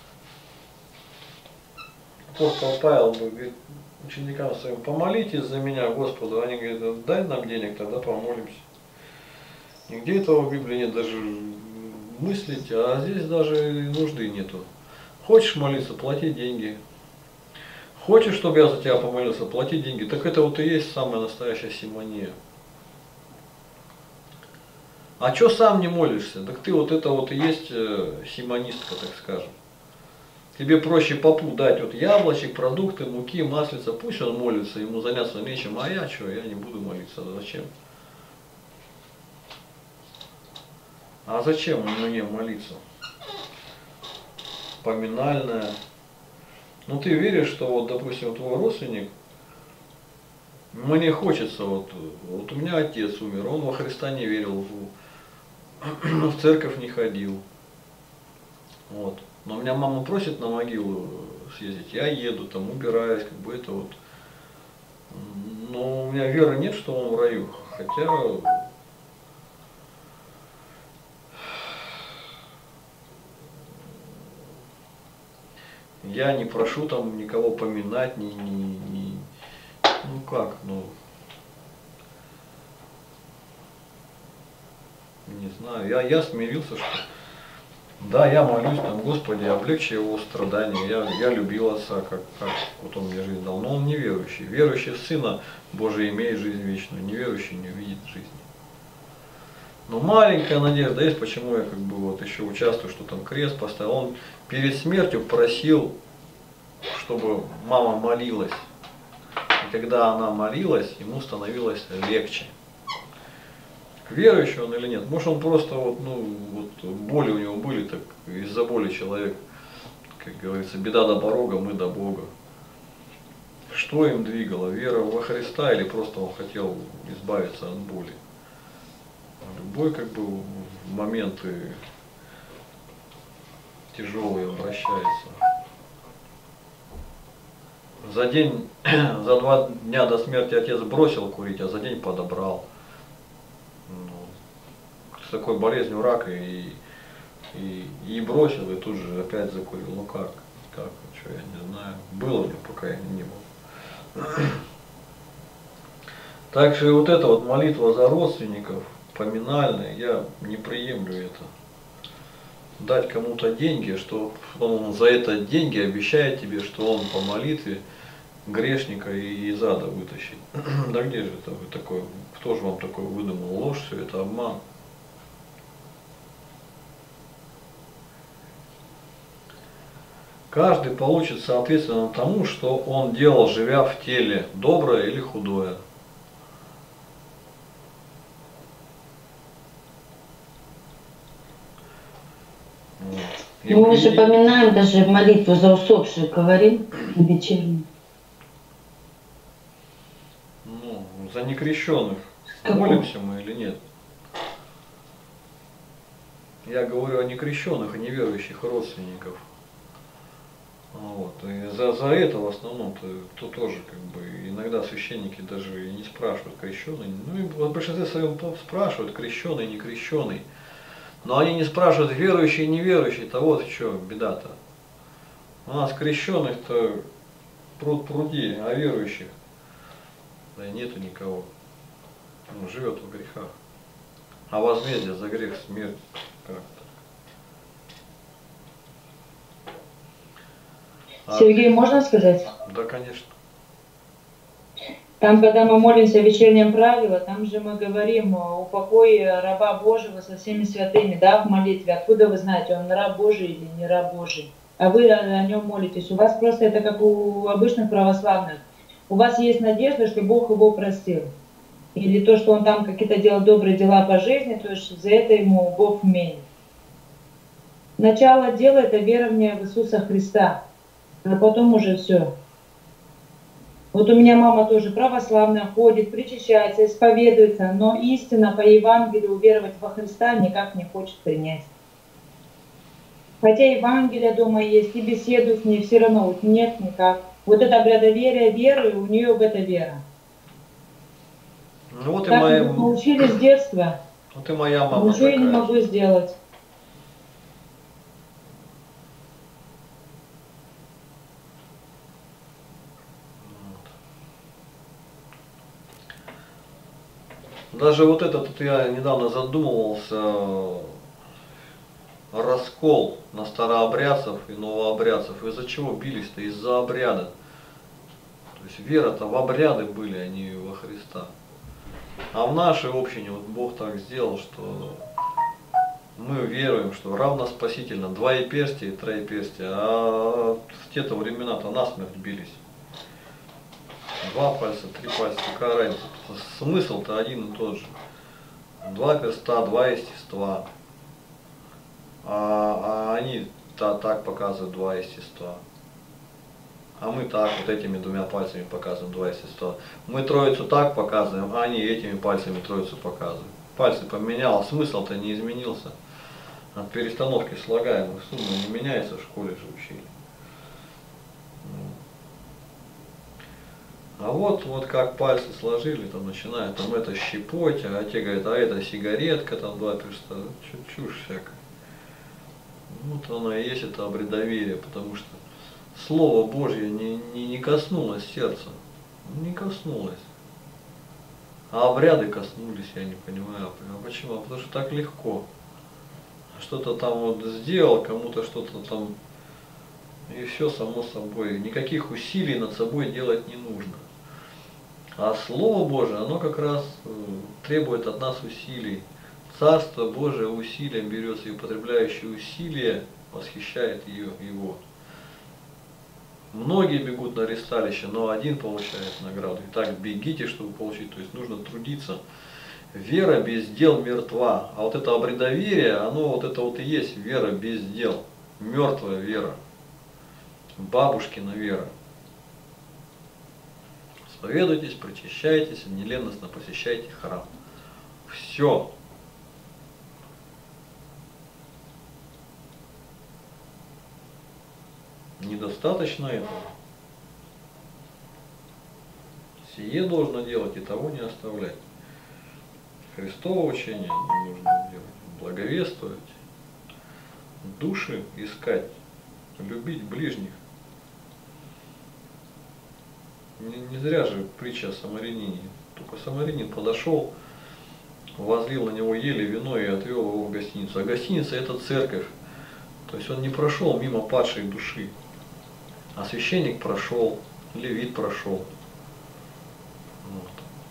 Апостол Павел говорит ученикам своим: помолитесь за меня Господу. Они говорят: дай нам денег, тогда помолимся. Нигде этого в Библии нет, даже мыслить, а здесь даже нужды нету. Хочешь молиться, плати деньги. Хочешь, чтобы я за тебя помолился, плати деньги. Так это вот и есть самая настоящая симония. А что сам не молишься? Так ты вот это вот и есть симонистка, так скажем. Тебе проще попу дать вот яблочек, продукты, муки, маслица, пусть он молится, ему заняться нечем, а я что, я не буду молиться, зачем? А зачем мне молиться? Поминальная. Ну ты веришь, что вот, допустим, твой родственник, мне хочется, вот у меня отец умер, он во Христа не верил, в церковь не ходил. Вот. Но меня мама просит на могилу съездить, я еду, там убираюсь, как бы это вот. Но у меня веры нет, что он в раю. Хотя я не прошу там никого поминать, ну как, не знаю, я смирился, что да, я молюсь там: Господи, облегчи его страдания. Я любил отца, как вот он мне жизнь дал, но он неверующий. Верующий в Сына Божий имеет жизнь вечную, неверующий не увидит жизни. Но маленькая надежда есть, почему я как бы вот еще участвую, что там крест поставил. Он перед смертью просил, чтобы мама молилась. И когда она молилась, ему становилось легче. Верующий он или нет? Может, он просто боли у него были, так из-за боли человек, как говорится, беда до порога, мы до Бога. Что им двигало? Вера во Христа или просто он хотел избавиться от боли? Любой как бы в моменты тяжелые обращается. За 2 дня до смерти отец бросил курить, а за день подобрал. С такой болезнью рака и бросил, и тут же опять закурил. Ну как, что, я не знаю. Было у него, пока я не был. Так что вот эта вот молитва за родственников, поминальная, я не приемлю это. Дать кому-то деньги, что он за это деньги обещает тебе, что он по молитве грешника и из ада вытащит. Да где же это вы такое? Кто же вам такое выдумал? Ложь, все это обман. Каждый получит соответственно тому, что он делал, живя в теле, доброе или худое. Мы же поминаем даже молитву за усопших, говорим вечернюю. За некрещенных. Молимся мы или нет? Я говорю о некрещенных и неверующих родственников. Вот. И за это в основном то тоже как бы иногда священники даже и не спрашивают, крещеный. Ну и в большинстве своем спрашивают, крещеный, не крещеный. Но они не спрашивают, верующий, неверующий, то вот в чем беда-то. У нас крещеных-то пруд-пруди, а верующих да нету никого. Он живет в грехах. А возмездие за грех смерть как-то. А, Сергей, можно сказать? да, конечно. Там, когда мы молимся о вечернем правиле, там же мы говорим упокой раба Божьего со всеми святыми, да, в молитве. Откуда вы знаете, он раб Божий или не раб Божий? А вы о нем молитесь. У вас просто это как у обычных православных. У вас есть надежда, что Бог его простил. Или то, что он там какие-то делал добрые дела по жизни, то есть за это ему Бог вменит. Начало дела – это верование в Иисуса Христа, а потом уже все. Вот у меня мама тоже православная, ходит, причащается, исповедуется, но истина по Евангелию веровать во Христа никак не хочет принять. Хотя Евангелие дома есть, и беседу с ней все равно вот нет никак. Вот это обрядоверие веры, у нее в это вера. Ну вот и Так моя, мы научили с детства, вот и моя мама ничего я не такая могу же. сделать. Даже вот этот, вот я недавно задумывался, раскол на старообрядцев и новообрядцев. Из-за чего бились-то? Из-за обряда. То есть вера-то в обряды были, а не во Христа. А в нашей общине вот Бог так сделал, что мы веруем, что равноспасительно двоеперстие и троеперстие, а в те-то времена-то насмерть бились. 2 пальца, 3 пальца, какая разница? Смысл-то один и тот же. 2 перста, 2 естества. А они-то так показывают 2 естества. А мы так, вот этими 2 пальцами показываем 2 естества. Мы троицу так показываем, а они этими пальцами троицу показывают. Пальцы поменял, а смысл-то не изменился. От перестановки слагаемых сумма не меняется, в школе же учили. А вот как пальцы сложили, там начинают там это щепоть, а те говорят, а это сигаретка, там 2 перста, чушь всякая. Вот оно и есть это обрядоверие, потому что Слово Божье не коснулось сердца, не коснулось. А обряды коснулись, я не понимаю, а почему? Потому что так легко. Что-то там вот сделал, кому-то что-то там, и все само собой. Никаких усилий над собой делать не нужно. А Слово Божие, оно как раз требует от нас усилий. Царство Божие усилием берется, и употребляющий усилия восхищает его. Многие бегут на ресталище, но один получает награду. Итак, бегите, чтобы получить. То есть нужно трудиться. Вера без дел мертва. А вот это обрядоверие, оно вот это вот и есть вера без дел. Мертвая вера. Бабушкина вера. Исповедуйтесь, причащайтесь, неленностно посещайте храм. Все. Недостаточно этого. Сие должно делать и того не оставлять. Христово учение нужно делать, благовествовать, души искать, любить ближних. Не зря же притча о самарянине. Только самарянин подошел, возлил на него ели вино и отвел его в гостиницу. А гостиница это церковь. То есть он не прошел мимо падшей души. А священник прошел, левит прошел. Вот.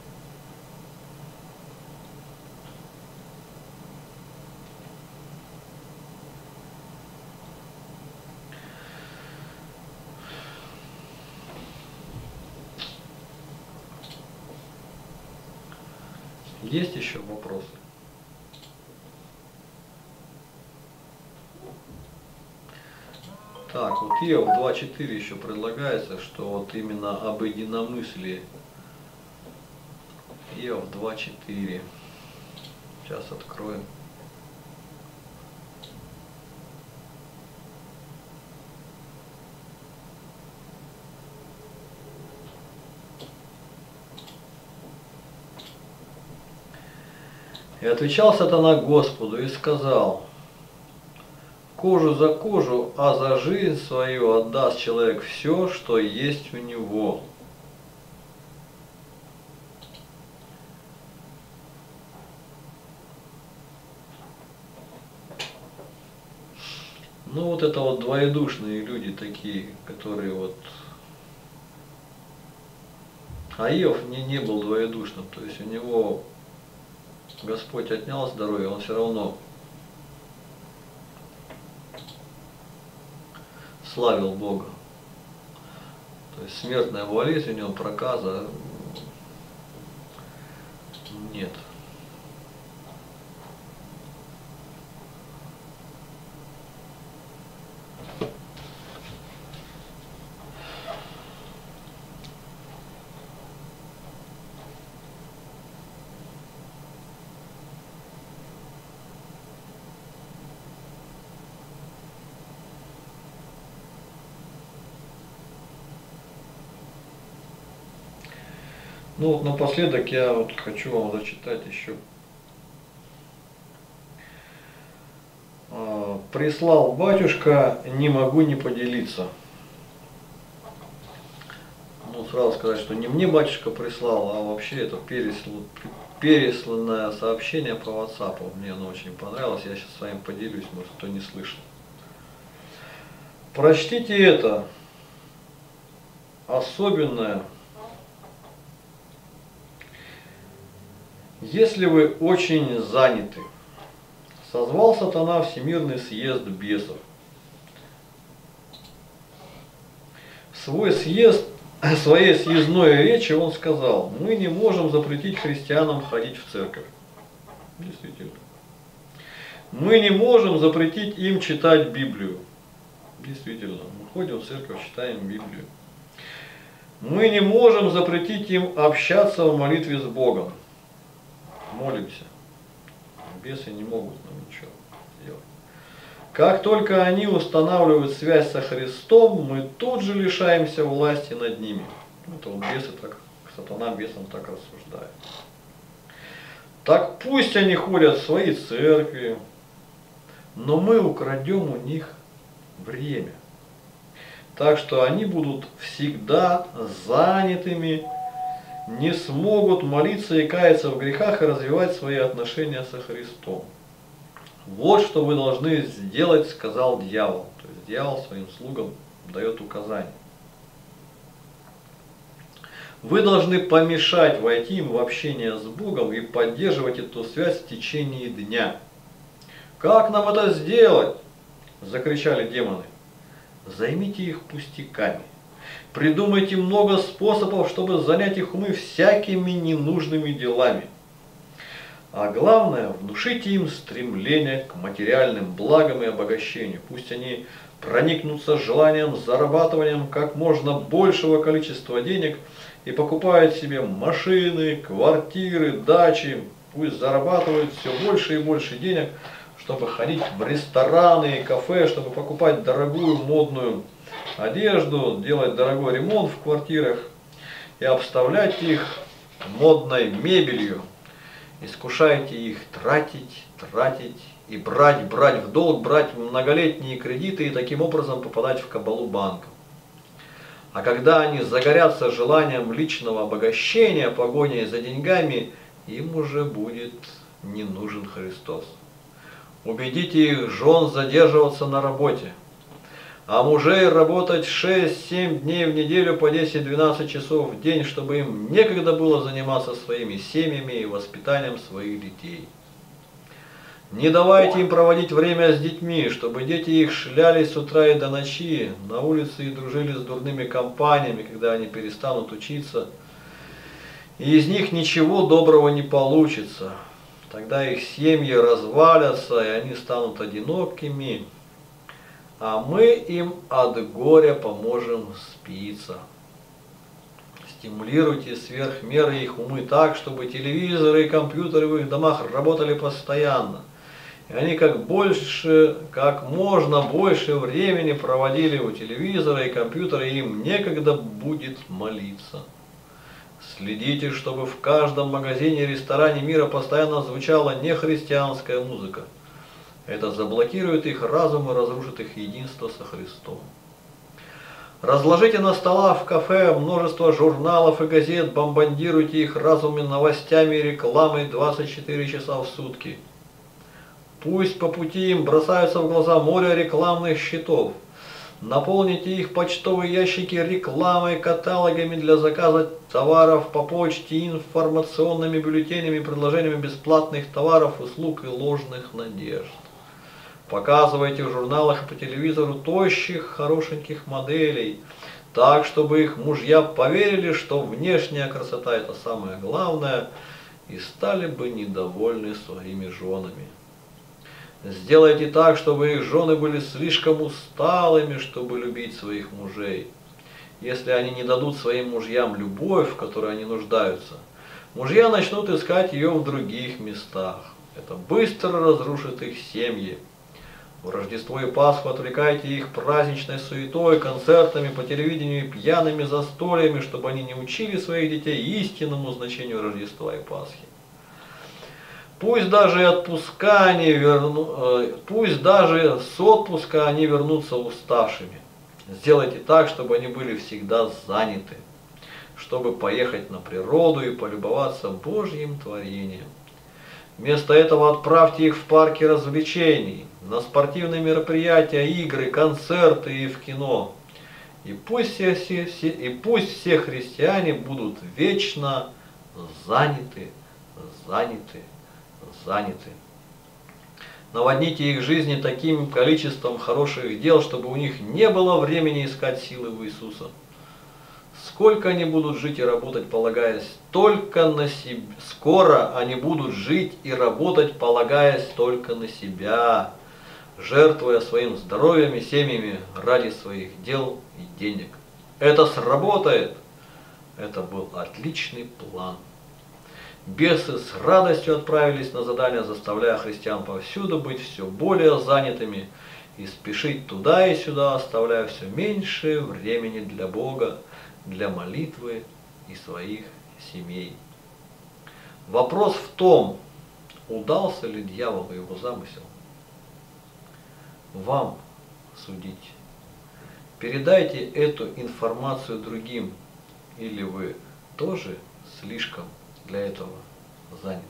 Есть еще вопросы? Так, вот Иов 2.4 еще предлагается, что вот именно об единомыслии. Иов 2.4. Сейчас откроем. И отвечал сатана Господу и сказал: кожу за кожу, а за жизнь свою отдаст человек все, что есть у него. Ну вот это вот двоедушные люди такие, которые вот... А Иов не был двоедушным, то есть у него Господь отнял здоровье, он все равно славил Бога. То есть смертная болезнь у него, проказа нет. Ну вот напоследок я вот хочу вам зачитать еще. Прислал батюшка, не могу не поделиться. Ну сразу сказать, что не мне батюшка прислал, а вообще это пересланное сообщение по WhatsApp. Мне оно очень понравилось, я сейчас с вами поделюсь, может кто не слышал. Прочтите это особенное. Если вы очень заняты, созвал сатана Всемирный съезд бесов. В своей съездной речи он сказал: мы не можем запретить христианам ходить в церковь. Действительно. Мы не можем запретить им читать Библию. Действительно. Мы ходим в церковь, читаем Библию. Мы не можем запретить им общаться в молитве с Богом. Молимся. Бесы не могут нам ничего сделать. Как только они устанавливают связь со Христом, мы тут же лишаемся власти над ними. Это вот бесы так, сатана бесам так рассуждает. Так пусть они ходят в свои церкви, но мы украдем у них время. Так что они будут всегда занятыми, не смогут молиться и каяться в грехах и развивать свои отношения со Христом. Вот что вы должны сделать, сказал дьявол. То есть дьявол своим слугам дает указания. Вы должны помешать войти им в общение с Богом и поддерживать эту связь в течение дня. Как нам это сделать? Закричали демоны. Займите их пустяками. Придумайте много способов, чтобы занять их умы всякими ненужными делами. А главное, внушите им стремление к материальным благам и обогащению. Пусть они проникнутся желанием зарабатыванием как можно большего количества денег и покупают себе машины, квартиры, дачи. Пусть зарабатывают все больше и больше денег, чтобы ходить в рестораны и кафе, чтобы покупать дорогую модную одежду, делать дорогой ремонт в квартирах и обставлять их модной мебелью. Искушайте их тратить и брать в долг, брать многолетние кредиты и таким образом попадать в кабалу банков. А когда они загорятся желанием личного обогащения, погоней за деньгами, им уже будет не нужен Христос. Убедите их жен задерживаться на работе, а мужей работать 6-7 дней в неделю по 10-12 часов в день, чтобы им некогда было заниматься своими семьями и воспитанием своих детей. Не давайте им проводить время с детьми, чтобы дети их шлялись с утра и до ночи на улице и дружили с дурными компаниями, когда они перестанут учиться, и из них ничего доброго не получится. Тогда их семьи развалятся, и они станут одинокими, а мы им от горя поможем спиться. Стимулируйте сверх меры их умы так, чтобы телевизоры и компьютеры в их домах работали постоянно. И они как можно больше времени проводили у телевизора и компьютера, и им некогда будет молиться. Следите, чтобы в каждом магазине и ресторане мира постоянно звучала нехристианская музыка. Это заблокирует их разум и разрушит их единство со Христом. Разложите на столах в кафе множество журналов и газет, бомбардируйте их разумами, новостями и рекламой 24 часа в сутки. Пусть по пути им бросаются в глаза море рекламных щитов. Наполните их почтовые ящики рекламой, каталогами для заказа товаров по почте, информационными бюллетенями, предложениями бесплатных товаров, услуг и ложных надежд. Показывайте в журналах и по телевизору тощих, хорошеньких моделей, так, чтобы их мужья поверили, что внешняя красота – это самое главное, и стали бы недовольны своими женами. Сделайте так, чтобы их жены были слишком усталыми, чтобы любить своих мужей. Если они не дадут своим мужьям любовь, в которой они нуждаются, мужья начнут искать ее в других местах. Это быстро разрушит их семьи. В Рождество и Пасху отвлекайте их праздничной суетой, концертами по телевидению и пьяными застольями, чтобы они не учили своих детей истинному значению Рождества и Пасхи. Пусть даже с отпуска они вернутся уставшими. Сделайте так, чтобы они были всегда заняты, чтобы поехать на природу и полюбоваться Божьим творением. Вместо этого отправьте их в парки развлечений, на спортивные мероприятия, игры, концерты и в кино. И пусть все христиане будут вечно заняты. Наводните их жизни таким количеством хороших дел, чтобы у них не было времени искать силы в Иисуса. Сколько они будут жить и работать, полагаясь только на себя. Скоро они будут жить и работать, полагаясь только на себя, жертвуя своим здоровьем и семьями ради своих дел и денег. Это сработает. Это был отличный план. Бесы с радостью отправились на задание, заставляя христиан повсюду быть все более занятыми и спешить туда и сюда, оставляя все меньше времени для Бога, для молитвы и своих семей. Вопрос в том, удался ли дьяволу его замысел. Вам судить. Передайте эту информацию другим, или вы тоже слишком для этого заняты.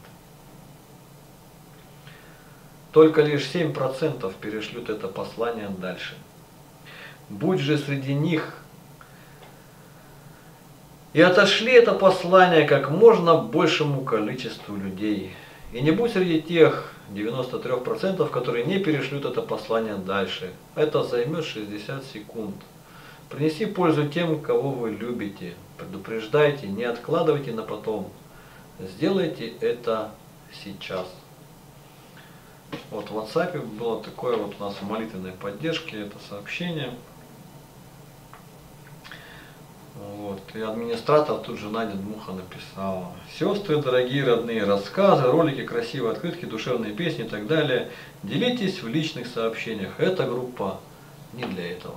Только лишь 7% перешлют это послание дальше. Будь же среди них и отошли это послание как можно большему количеству людей. И не будь среди тех 93%, которые не перешлют это послание дальше. Это займет 60 секунд. Принеси пользу тем, кого вы любите. Предупреждайте, не откладывайте на потом. Сделайте это сейчас. Вот в WhatsApp было такое вот у нас в молитвенной поддержке это сообщение. Вот. И администратор тут же Надя Дмуха написала: сестры, дорогие родные, рассказы, ролики, красивые открытки, душевные песни и так далее. Делитесь в личных сообщениях. Эта группа не для этого.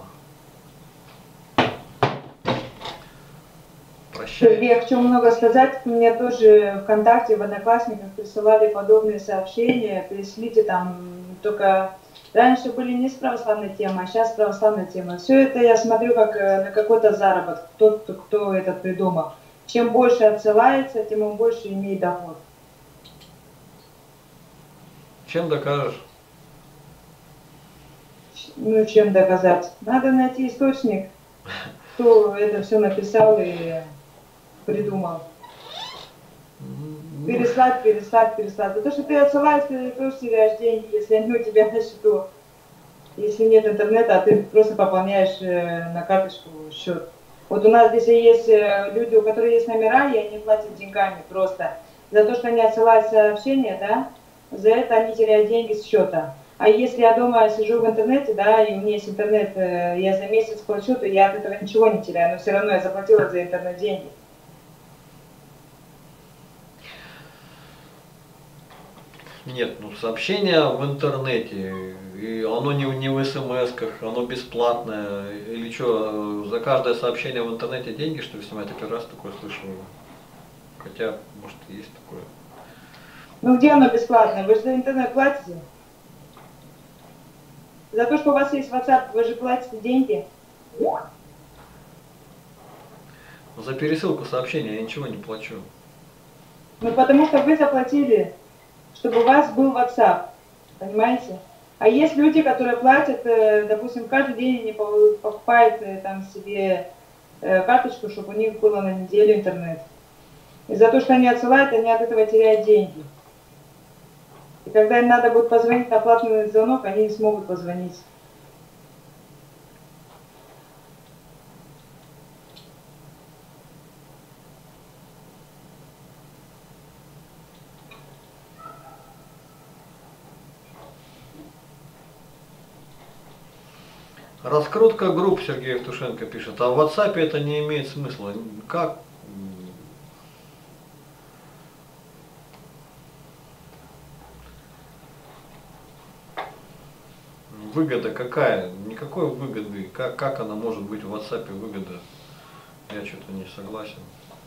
Прощайте. Я хочу много сказать. Мне тоже ВКонтакте, в Одноклассниках присылали подобные сообщения. Пришлите там, только раньше были не с православной темой, а сейчас православная тема. Все это я смотрю как на какой-то заработок, тот, кто это придумал. Чем больше отсылается, тем он больше имеет доход. Чем докажешь? Ну, чем доказать? Надо найти источник, кто это все написал и придумал. Переслать. За то, что ты отсылаешь, ты тоже теряешь деньги, если они у тебя на счету. Если нет интернета, а ты просто пополняешь на карточку счет. Вот у нас здесь есть люди, у которых есть номера, и они платят деньгами просто. За то, что они отсылают сообщения, да, за это они теряют деньги с счета. А если я дома сижу в интернете, да, и у меня есть интернет, я за месяц плачу, то я от этого ничего не теряю, но все равно я заплатила за интернет деньги. Нет, ну сообщение в интернете, и оно не в смс-ках, оно бесплатное. Или что, за каждое сообщение в интернете деньги, что ли, снимать? Я первый раз такое слышу. Хотя, может, и есть такое. Ну где оно бесплатное? Вы же за интернет платите? За то, что у вас есть WhatsApp, вы же платите деньги? За пересылку сообщения я ничего не плачу. Ну потому что вы заплатили, чтобы у вас был WhatsApp. Понимаете? А есть люди, которые платят, допустим, каждый день они покупают там себе карточку, чтобы у них было на неделю интернет. И за то, что они отсылают, они от этого теряют деньги. И когда им надо будет позвонить на платный звонок, они не смогут позвонить. Раскрутка групп, Сергей Евтушенко пишет. А в WhatsApp это не имеет смысла. Как? Выгода какая? Никакой выгоды. Как она может быть в WhatsApp выгода? Я что-то не согласен.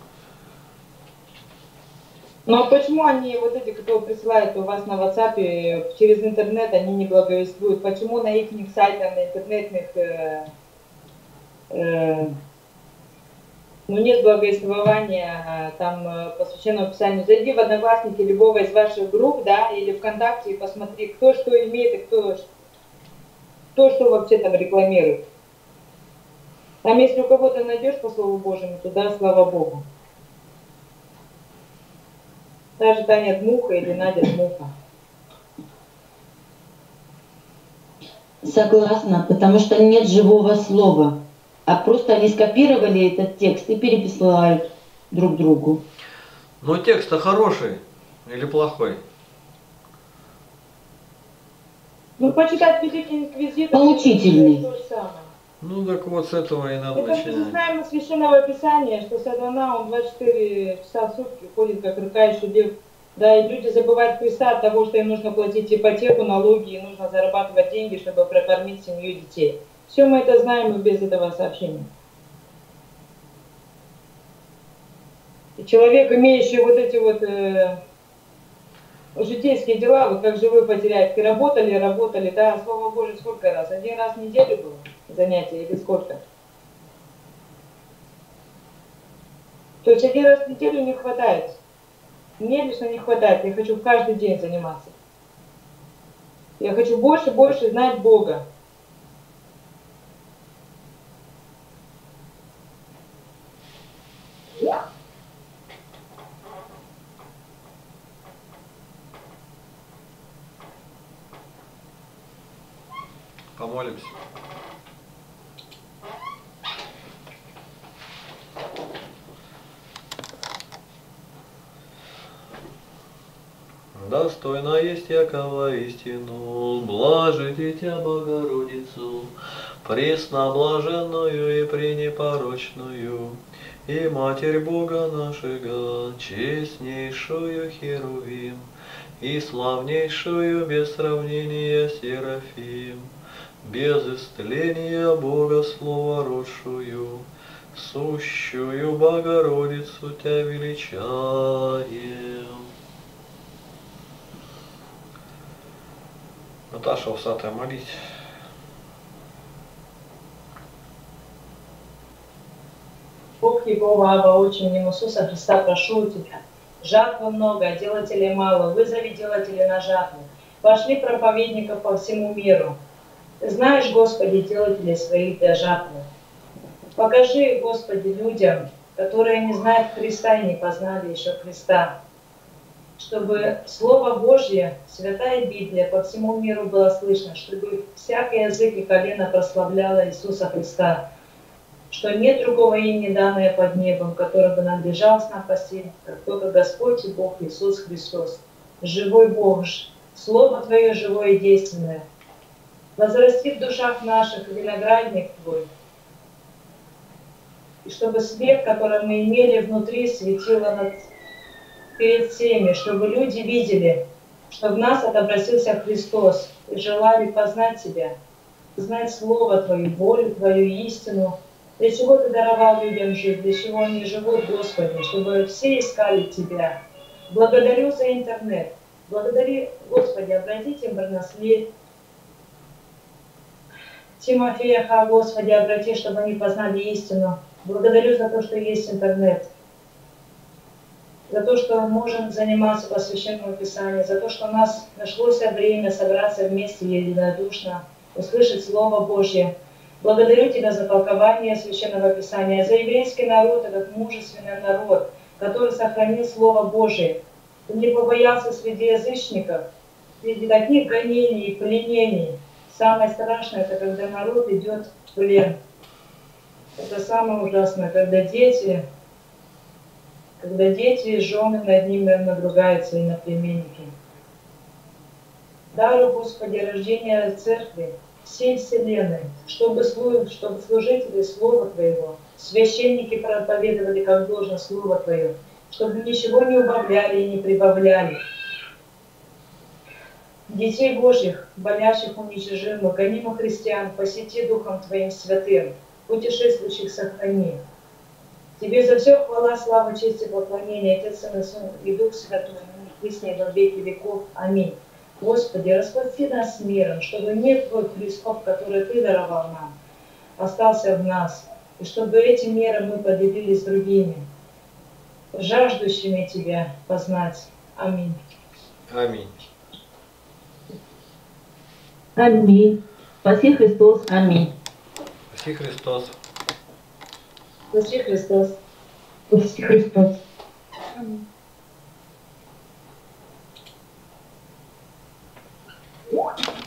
Но почему они, вот эти, кто присылает у вас на WhatsApp через интернет, они не благовествуют? Почему на их сайтах, на интернетных, ну нет благовествования там по Священному Писанию? Зайди в Одноклассники любого из ваших групп, да, или ВКонтакте и посмотри, кто что имеет и кто что вообще там рекламирует. Там если у кого-то найдешь по Слову Божьему, то да, слава Богу. Даже Таня Дмуха или Надя Дмуха. Согласна, потому что нет живого слова. А просто они скопировали этот текст и переписывают друг другу. Но текст-то хороший или плохой? Ну, почитать Великий Инквизитор. Поучительный. То же самое. Ну так вот с этого и надо Это мы начинать. знаем из Священного Писания, что сатана, он 24 часа в сутки ходит, как рыкающий лев. Да, и люди забывают Христа от того, что им нужно платить ипотеку, налоги, и нужно зарабатывать деньги, чтобы прокормить семью и детей. Все мы это знаем и без этого сообщения. И человек, имеющий вот эти вот житейские дела, вот как живой потеряет, и работали, да, Слово Божие сколько раз? Один раз в неделю было занятие или сколько? То есть один раз в неделю не хватает. Мне лично не хватает, я хочу каждый день заниматься. Я хочу больше знать Бога. Помолимся. Достойно есть якова истину, блажи Дитя Богородицу, пресноблаженную и пренепорочную, и Матерь Бога нашего, честнейшую Херувим, и славнейшую без сравнения Серафим, без истления Бога Слова родшую, сущую Богородицу Тебя величаем. Наташа Усатая, молись. Бог Егова, Аба, Отче, Иисуса Христа, прошу у Тебя. Жатвы много, а делателей мало. Вызови делателей на жатву. Пошли проповедников по всему миру. Ты знаешь, Господи, делателей своих для жатвы. Покажи, Господи, людям, которые не знают Христа и не познали еще Христа, чтобы Слово Божье, Святая Библия по всему миру было слышно, чтобы всякий язык и колено прославляло Иисуса Христа, что нет другого имени, данное под небом, которое бы надлежало нам спасти, как только Господь и Бог Иисус Христос, живой Бог, Слово Твое живое и действенное. Возрасти в душах наших виноградник Твой, и чтобы свет, который мы имели внутри, светило перед всеми, чтобы люди видели, что в нас отобразился Христос, и желали познать Тебя, знать Слово Твое, волю Твою, истину, для чего Ты даровал людям жить, для чего они живут, Господи, чтобы все искали Тебя. Благодарю за интернет. Благодари, Господи, обратите Барнаслей, Тимофея, Господи, обрати, чтобы они познали истину. Благодарю за то, что есть интернет. за то, что мы можем заниматься по Священному Писанию, за то, что у нас нашлось время собраться вместе единодушно, услышать Слово Божье. Благодарю Тебя за толкование Священного Писания, за еврейский народ, этот мужественный народ, который сохранил Слово Божие. Ты не побоялся среди язычников, среди таких гонений и пленений. Самое страшное, это когда народ идет в плен. Это самое ужасное, когда дети и жены над ними надругаются, и наплеменники. Даруй, Господи, рождение церкви, всей вселенной, чтобы служители Слова Твоего, священники проповедовали как должно Слово Твое, чтобы ничего не убавляли и не прибавляли. Детей Божьих, болящих, уничижимых, гонимых христиан, посети Духом Твоим святым, путешествующих сохрани. Тебе за все хвала, слава, честь и поклонение, Отец и Сын и Дух Святой, ныне во веки веков. Аминь. Господи, расплати нас миром, чтобы мир Твой, Христов, который Ты даровал нам, остался в нас, и чтобы этим миром мы поделились с другими, жаждущими Тебя познать. Аминь. Аминь. Аминь. Спаси Христос. Аминь. Спаси Христос. Спаси Христос. Спаси Христос. Аминь.